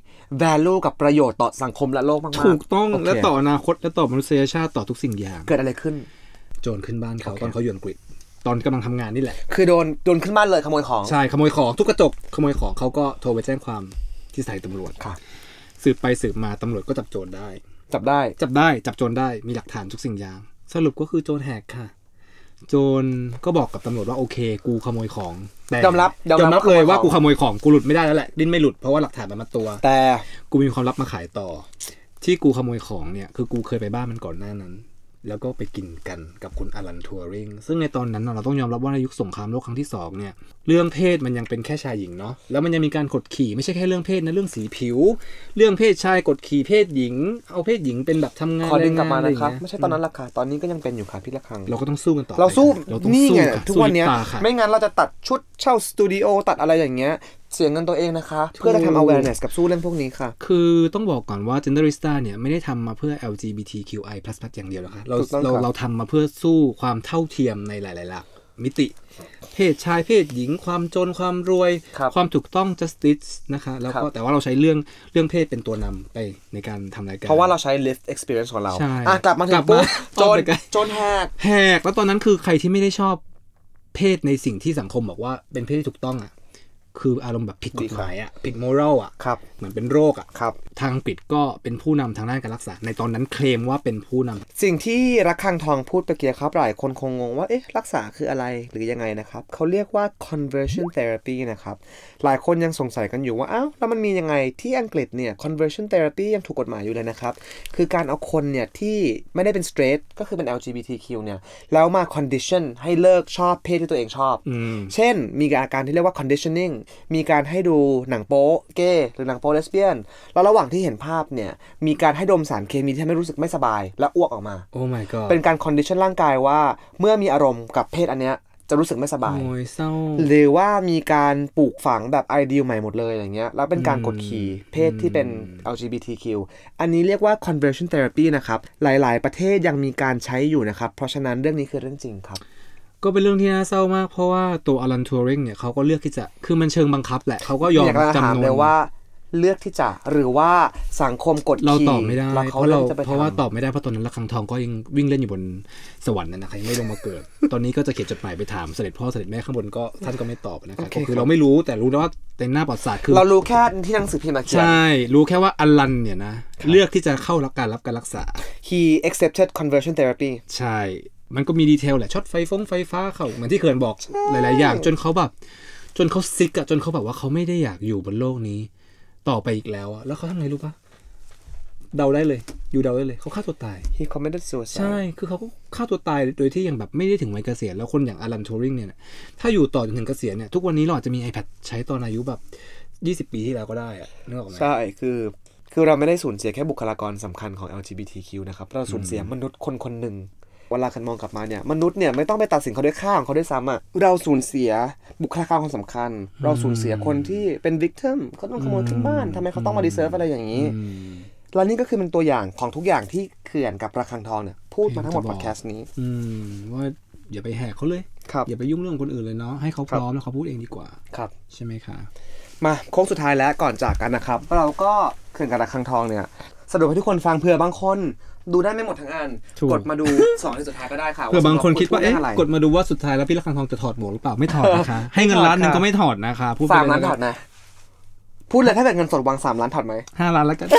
value กับประโยชน์ต่อสังคมและโลกมากๆถูกต้องและต่ออนาคตและต่อมนุษยชาติต่อทุกสิ่งอย่างเกิดอะไรขึ้นโจรขึ้นบ้านเขาตอนเขาอยู่อังกฤษตอนกำลังทำงานนี่แหละคือโดนขึ้นบ้านเลยขโมยของใช่ขโมยของทุกกระจกขโมยของเขาก็โทรไปแจ้งความที่สถานีตำรวจสืบไปสืบมาตำรวจก็จับโจรได้จับโจรได้มีหลักฐานทุกสิ่งอย่างสรุปก็คือโจรแหกค่ะโจรก็บอกกับตำรวจว่าโอเคกูขโมยของแต่ยอมรับเลยว่ากูขโมยของกูหลุดไม่ได้แล้วแหละดิ้นไม่หลุดเพราะว่าหลักฐานมันมัดตัวแต่กูมีความลับมาขายต่อที่กูขโมยของเนี่ยคือกูเคยไปบ้านมันก่อนหน้านั้นแล้วก็ไปกินกันกับคุณอลันทูริงซึ่งในตอนนั้นเราต้องยอมรับว่าในยุคสงครามโลกครั้งที่2เนี่ยเรื่องเพศมันยังเป็นแค่ชายหญิงเนาะแล้วมันยังมีการกดขี่ไม่ใช่แค่เรื่องเพศนะเรื่องสีผิวเรื่องเพศชายกดขี่เพศหญิงเอาเพศหญิงเป็นแบบทำงานขอดึงกลับมานะครับไม่ใช่ตอนนั้นราคาตอนนี้ก็ยังเป็นอยู่ค่ะพี่ละครังเราก็ต้องสู้กันต่อเราสู้นี่ไงทุกวันนี้ไม่งั้นเราจะตัดชุดเช่าสตูดิโอตัดอะไรอย่างเงี้ยเสียเงินตัวเองนะคะเพื่อจะทำ awareness กับสู้เรื่องพวกนี้ค่ะคือต้องบอกก่อนว่า Genderista เนี่ยไม่ได้ทำมาเพื่อ LGBTQI+ อย่างเดียวนะคะเราทำมาเพื่อสู้ความเท่าเทียมในหลายๆหลักมิติเพศชายเพศหญิงความจนความรวยความถูกต้อง justice นะคะแล้วก็แต่ว่าเราใช้เรื่องเพศเป็นตัวนำไปในการทำรายการเพราะว่าเราใช้ lived experience ของเรากลับมาถึงโจนแหกแล้วตอนนั้นคือใครที่ไม่ได้ชอบเพศในสิ่งที่สังคมบอกว่าเป็นเพศที่ถูกต้องคืออารมณ์แบบผิดกฎหมายผิดมอรัลเหมือนเป็นโรคทางอังกฤษก็เป็นผู้นำทางด้านการรักษาในตอนนั้นเคลมว่าเป็นผู้นำสิ่งที่รักคังทองพูดเมื่อกี้ครับหลายคนคงงงว่ารักษาคืออะไรหรือยังไงนะครับเขาเรียกว่า conversion therapy นะครับหลายคนยังสงสัยกันอยู่ว่าแล้วมันมียังไงที่อังกฤษเนี่ย conversion therapy ยังถูกกฎหมายอยู่เลยนะครับคือการเอาคนเนี่ยที่ไม่ได้เป็น straight ก็คือเป็น LGBTQ เนี่ยแล้วมา condition ให้เลิกชอบเพศที่ตัวเองชอบเช่นมีอาการที่เรียกว่า conditioningมีการให้ดูหนังโป๊เกย์หรือหนังโป๊เลสเบี้ยนแล้วระหว่างที่เห็นภาพเนี่ยมีการให้ดมสารเคมีที่ทำให้รู้สึกไม่สบายและอ้วกออกมาโอ้ my god เป็นการคอนดิชันร่างกายว่าเมื่อมีอารมณ์กับเพศอันเนี้ยจะรู้สึกไม่สบายโอ้ยเศร้าหรือว่ามีการปลูกฝังแบบไอเดียใหม่หมดเลยอย่างเงี้ยแล้วเป็นการกดขี่เพศที่เป็น LGBTQ อันนี้เรียกว่า conversion therapy นะครับหลายๆประเทศยังมีการใช้อยู่นะครับเพราะฉะนั้นเรื่องนี้คือเรื่องจริงครับก็เป็นเรื่องที่น่าเศร้ามากเพราะว่าตัวอลัน ทัวริงเนี่ยเขาก็เลือกที่จะคือมันเชิงบังคับแหละเขาก็ยอมจำนวนว่าเลือกที่จะหรือว่าสังคมกดขี่เราตอบไม่ได้เพราะว่าตอบไม่ได้เพราะตอนนั้นระฆังทองก็ยังวิ่งเล่นอยู่บนสวรรค์นะครับยังไม่ลงมาเกิด ตอนนี้ก็จะเขียนจดหมายไปถามเสด็จพ่อเสด็จแม่ข้างบนก็ท่านก็ไม่ตอบนะครับคือเราไม่รู้แต่รู้ว่าในหน้าประวัติศาสตร์คือเรารู้แค่ที่หนังสือพิมพ์มาเขียนใช่รู้แค่ว่าอลันเนี่ยนะเลือกที่จะเข้ารับการรักษา he accepted conversion therapy ใช่มันก็มีดีเทลแหละช็อตไฟฟ้าเขาเหมือนที่เขินบอกหลายๆอย่างจนเขาแบบจนเขาซิกอะจนเขาแบบว่าเขาไม่ได้อยากอยู่บนโลกนี้ต่อไปอีกแล้วอะแล้วเขาทำไงรู้ปะเดาได้เลยเดาได้เลยเขาฆ่าตัวตาย he committed suicide ใช่คือเขาก็ฆ่าตัวตายโดยที่ยังแบบไม่ได้ถึงวัยเกษียณแล้วคนอย่างอลัน ทัวริงเนี่ยถ้าอยู่ต่อจนถึงเกษียณเนี่ยทุกวันนี้เราอาจจะมี iPad ใช้ตอนอายุแบบ20 ปีที่แล้วก็ได้อะนึกออกไหมใช่คือเราไม่ได้สูญเสียแค่บุคลากรสำคัญของ LGBTQ นะครับเราสูญเสียมนุษย์คนหนึ่งเวลาคันมองกลับมาเนี่ยมนุษย์เนี่ยไม่ต้องไปตัดสินเขาด้วยค่าของเขาด้วยซ้ำอ่ะเราสูญเสียบุคลากรคนสำคัญเราสูญเสียคนที่เป็น victim เขาต้องขโมยขึ้นบ้านทำไมเขาต้องมา deserve อะไรอย่างนี้แล้วนี่ก็คือเป็นตัวอย่างของทุกอย่างที่เขื่อนกับระฆังทองเนี่ยพูดมาทั้งหมดพอดแคสต์นี้ว่าอย่าไปแหกเขาเลยอย่าไปยุ่งเรื่องคนอื่นเลยเนาะให้เขาพร้อมแล้วเขาพูดเองดีกว่าครับใช่ไหมคะมาโค้งสุดท้ายแล้วก่อนจากกันนะครับเราก็เขื่อนกับระฆังทองเนี่ยสรุปให้ทุกคนฟังเผื่อบางคนดูได้ไม่หมดทั้งอันกดมาดู2ที่สุดท้ายก็ได้ค่ะเผื่อบางคนคิดว่าเอ๊ะกดมาดูว่าสุดท้ายแล้วพี่ระฆังทองจะถอดหมวกหรือเปล่าไม่ถอดนะคะให้เงินล้านนึงก็ไม่ถอดนะคะพูดไป3 ล้านถอดนะพูดเลยถ้าเกิดเงินสดวาง3 ล้านถอดไหม 5 ล้านแล้วกัน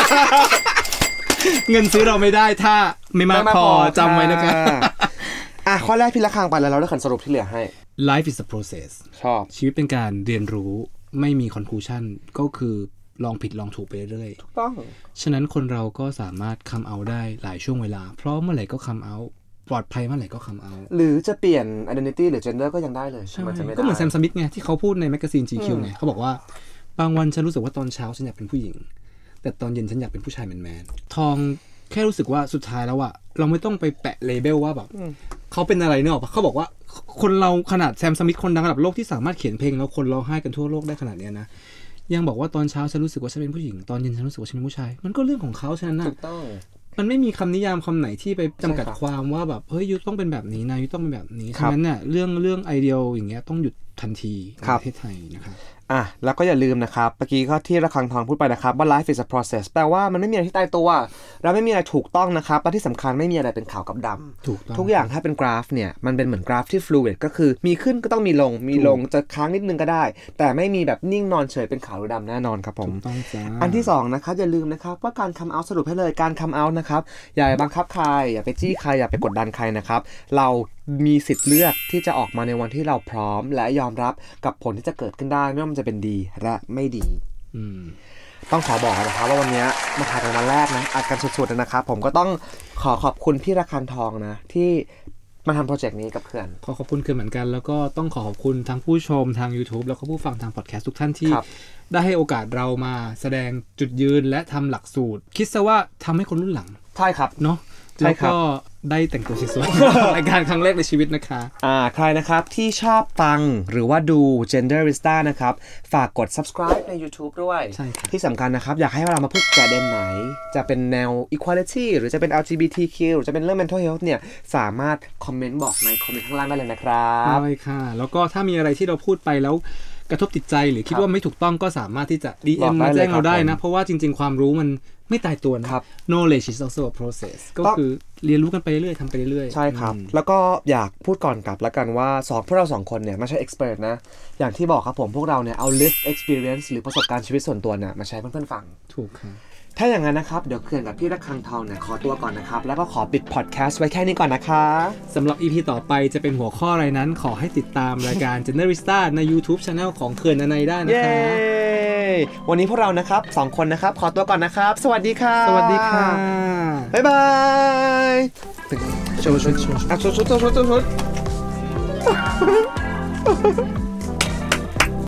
เงินซื้อเราไม่ได้ถ้าไม่มากพอจำไว้นะคะข้อแรกพี่ระฆังไปแล้วเราได้ขันสรุปที่เหลือให้ Life is a process ชอบชีวิตเป็นการเรียนรู้ไม่มี conclusion ก็คือลองผิดลองถูกไปเรื่อยๆถูกต้องฉะนั้นคนเราก็สามารถคัมเอาท์ได้หลายช่วงเวลาเพราะเมื่อไหร่ก็คัมเอาท์ปลอดภัยเมื่อไหร่ก็คัมเอาท์หรือจะเปลี่ยน identity หรือ gender ก็ยังได้เลยมันจะไม่ได้ก็เหมือนแซมสมิธไงที่เขาพูดในแมกกาซีน GQ ไงเขาบอกว่าบางวันฉันรู้สึกว่าตอนเช้าฉันอยากเป็นผู้หญิงแต่ตอนเย็นฉันอยากเป็นผู้ชายแมนๆทองแค่รู้สึกว่าสุดท้ายแล้วอะเราไม่ต้องไปแปะเลเบลว่าแบบเขาเป็นอะไรเนอะเขาบอกว่าคนเราขนาดแซมสมิธคนดังระดับโลกที่สามารถเขียนเพลงแล้วคนร้องไห้กันทั่วโลกได้ขนาดนี้นะยังบอกว่าตอนเช้าฉันรู้สึกว่าฉันเป็นผู้หญิงตอนเย็นฉันรู้สึกว่าฉันเป็นผู้ชายมันก็เรื่องของเขาฉะนั้นนะถูกต้องมันไม่มีคำนิยามคำไหนที่ไปจำกัดความว่าแบบเฮ้ยยูต้องเป็นแบบนี้นะยูต้องเป็นแบบนี้ฉะนั้นเนี่ยเรื่องไอเดียอย่างเงี้ยต้องหยุดทันทีในประเทศไทยนะครับแล้วก็อย่าลืมนะครับเมื่อกี้ก็ที่ระฆังทองพูดไปนะครับว่า life is a process แปลว่ามันไม่มีอะไรที่ตายตัวเราไม่มีอะไรถูกต้องนะครับและที่สำคัญไม่มีอะไรเป็นขาวกับดำทุกอย่างถ้าเป็นกราฟเนี่ยมันเป็นเหมือนกราฟที่ fluid ก็คือมีขึ้นก็ต้องมีลงจะค้างนิดนึงก็ได้แต่ไม่มีแบบนิ่งนอนเฉยเป็นขาวหรือดำแน่นอนครับผมอันที่2นะครับอย่าลืมนะครับว่าการ come out สรุปให้เลยการ come out นะครับอย่าบังคับใครอย่าไปจี้ใครอย่าไปกดดันใครนะครับเรามีสิทธิ์เลือกที่จะออกมาในวันที่เราพร้อมและยอมรับกับผลที่จะเกิดขึ้นได้ไม่ว่ามันจะเป็นดีและไม่ดีต้องขอบอกนะครับว่าวันนี้มาถ่ายกันวันแรกนะอัดกันสุดๆนะครับผมก็ต้องขอบคุณพี่ระฆังทองนะที่มาทำโปรเจกต์นี้กับเพื่อนขอบคุณคือเหมือนกันแล้วก็ต้องขอบคุณทั้งผู้ชมทาง YouTube แล้วก็ผู้ฟังทางพอดแคสต์ทุกท่านที่ได้ให้โอกาสเรามาแสดงจุดยืนและทำหลักสูตรคิดซะว่าทำให้คนรุ่นหลังใช่ครับเนาะแล้วก็ได้แต่งตัวสวยๆรายการครั้งแรกในชีวิตนะคะใครนะครับที่ชอบฟังหรือว่าดู Genderista นะครับฝากกด subscribe ใน YouTube ด้วยที่สำคัญนะครับอยากให้เรามาพูดประเด็นไหนจะเป็นแนว equality หรือจะเป็น LGBTQ หรือจะเป็นเรื่อง mental health เนี่ยสามารถคอมเมนต์บอกในคอมเมนต์ข้างล่างได้เลยนะครับใช่ค่ะแล้วก็ถ้ามีอะไรที่เราพูดไปแล้วกระทบจิตใจหรือคิดว่าไม่ถูกต้องก็สามารถที่จะ DM มาแจ้งเราได้นะเพราะว่าจริงๆความรู้มันไม่ตายตัวนะ knowledge is also a process ก็คือเรียนรู้กันไปเรื่อยๆทำไปเรื่อยๆใช่ครับแล้วก็อยากพูดก่อนกลับแล้วกันว่าพวกเรา2คนเนี่ยไม่ใช่ expert นะอย่างที่บอกครับผมพวกเราเนี่ยเอา life experience หรือประสบการณ์ชีวิตส่วนตัวเนี่ยมาใช้เพื่อนๆฟังถูกครับถ้าอย่างนั้นนะครับเดี๋ยวเขื่อนกับพี่ระฆังทองเนี่ยขอตัวก่อนนะครับแล้วก็ขอปิดพอดแคสต์ไว้แค่นี้ก่อนนะคะสำหรับ EP ต่อไปจะเป็นหัวข้ออะไรนั้นขอให้ติดตามรายการ Genderista ใน YouTube Channel ของเขื่อนอนัยได้นะคะวันนี้พวกเรานะครับ2คนนะครับขอตัวก่อนนะครับสวัสดีค่ะสวัสดีค่ะบ๊ายบายชุด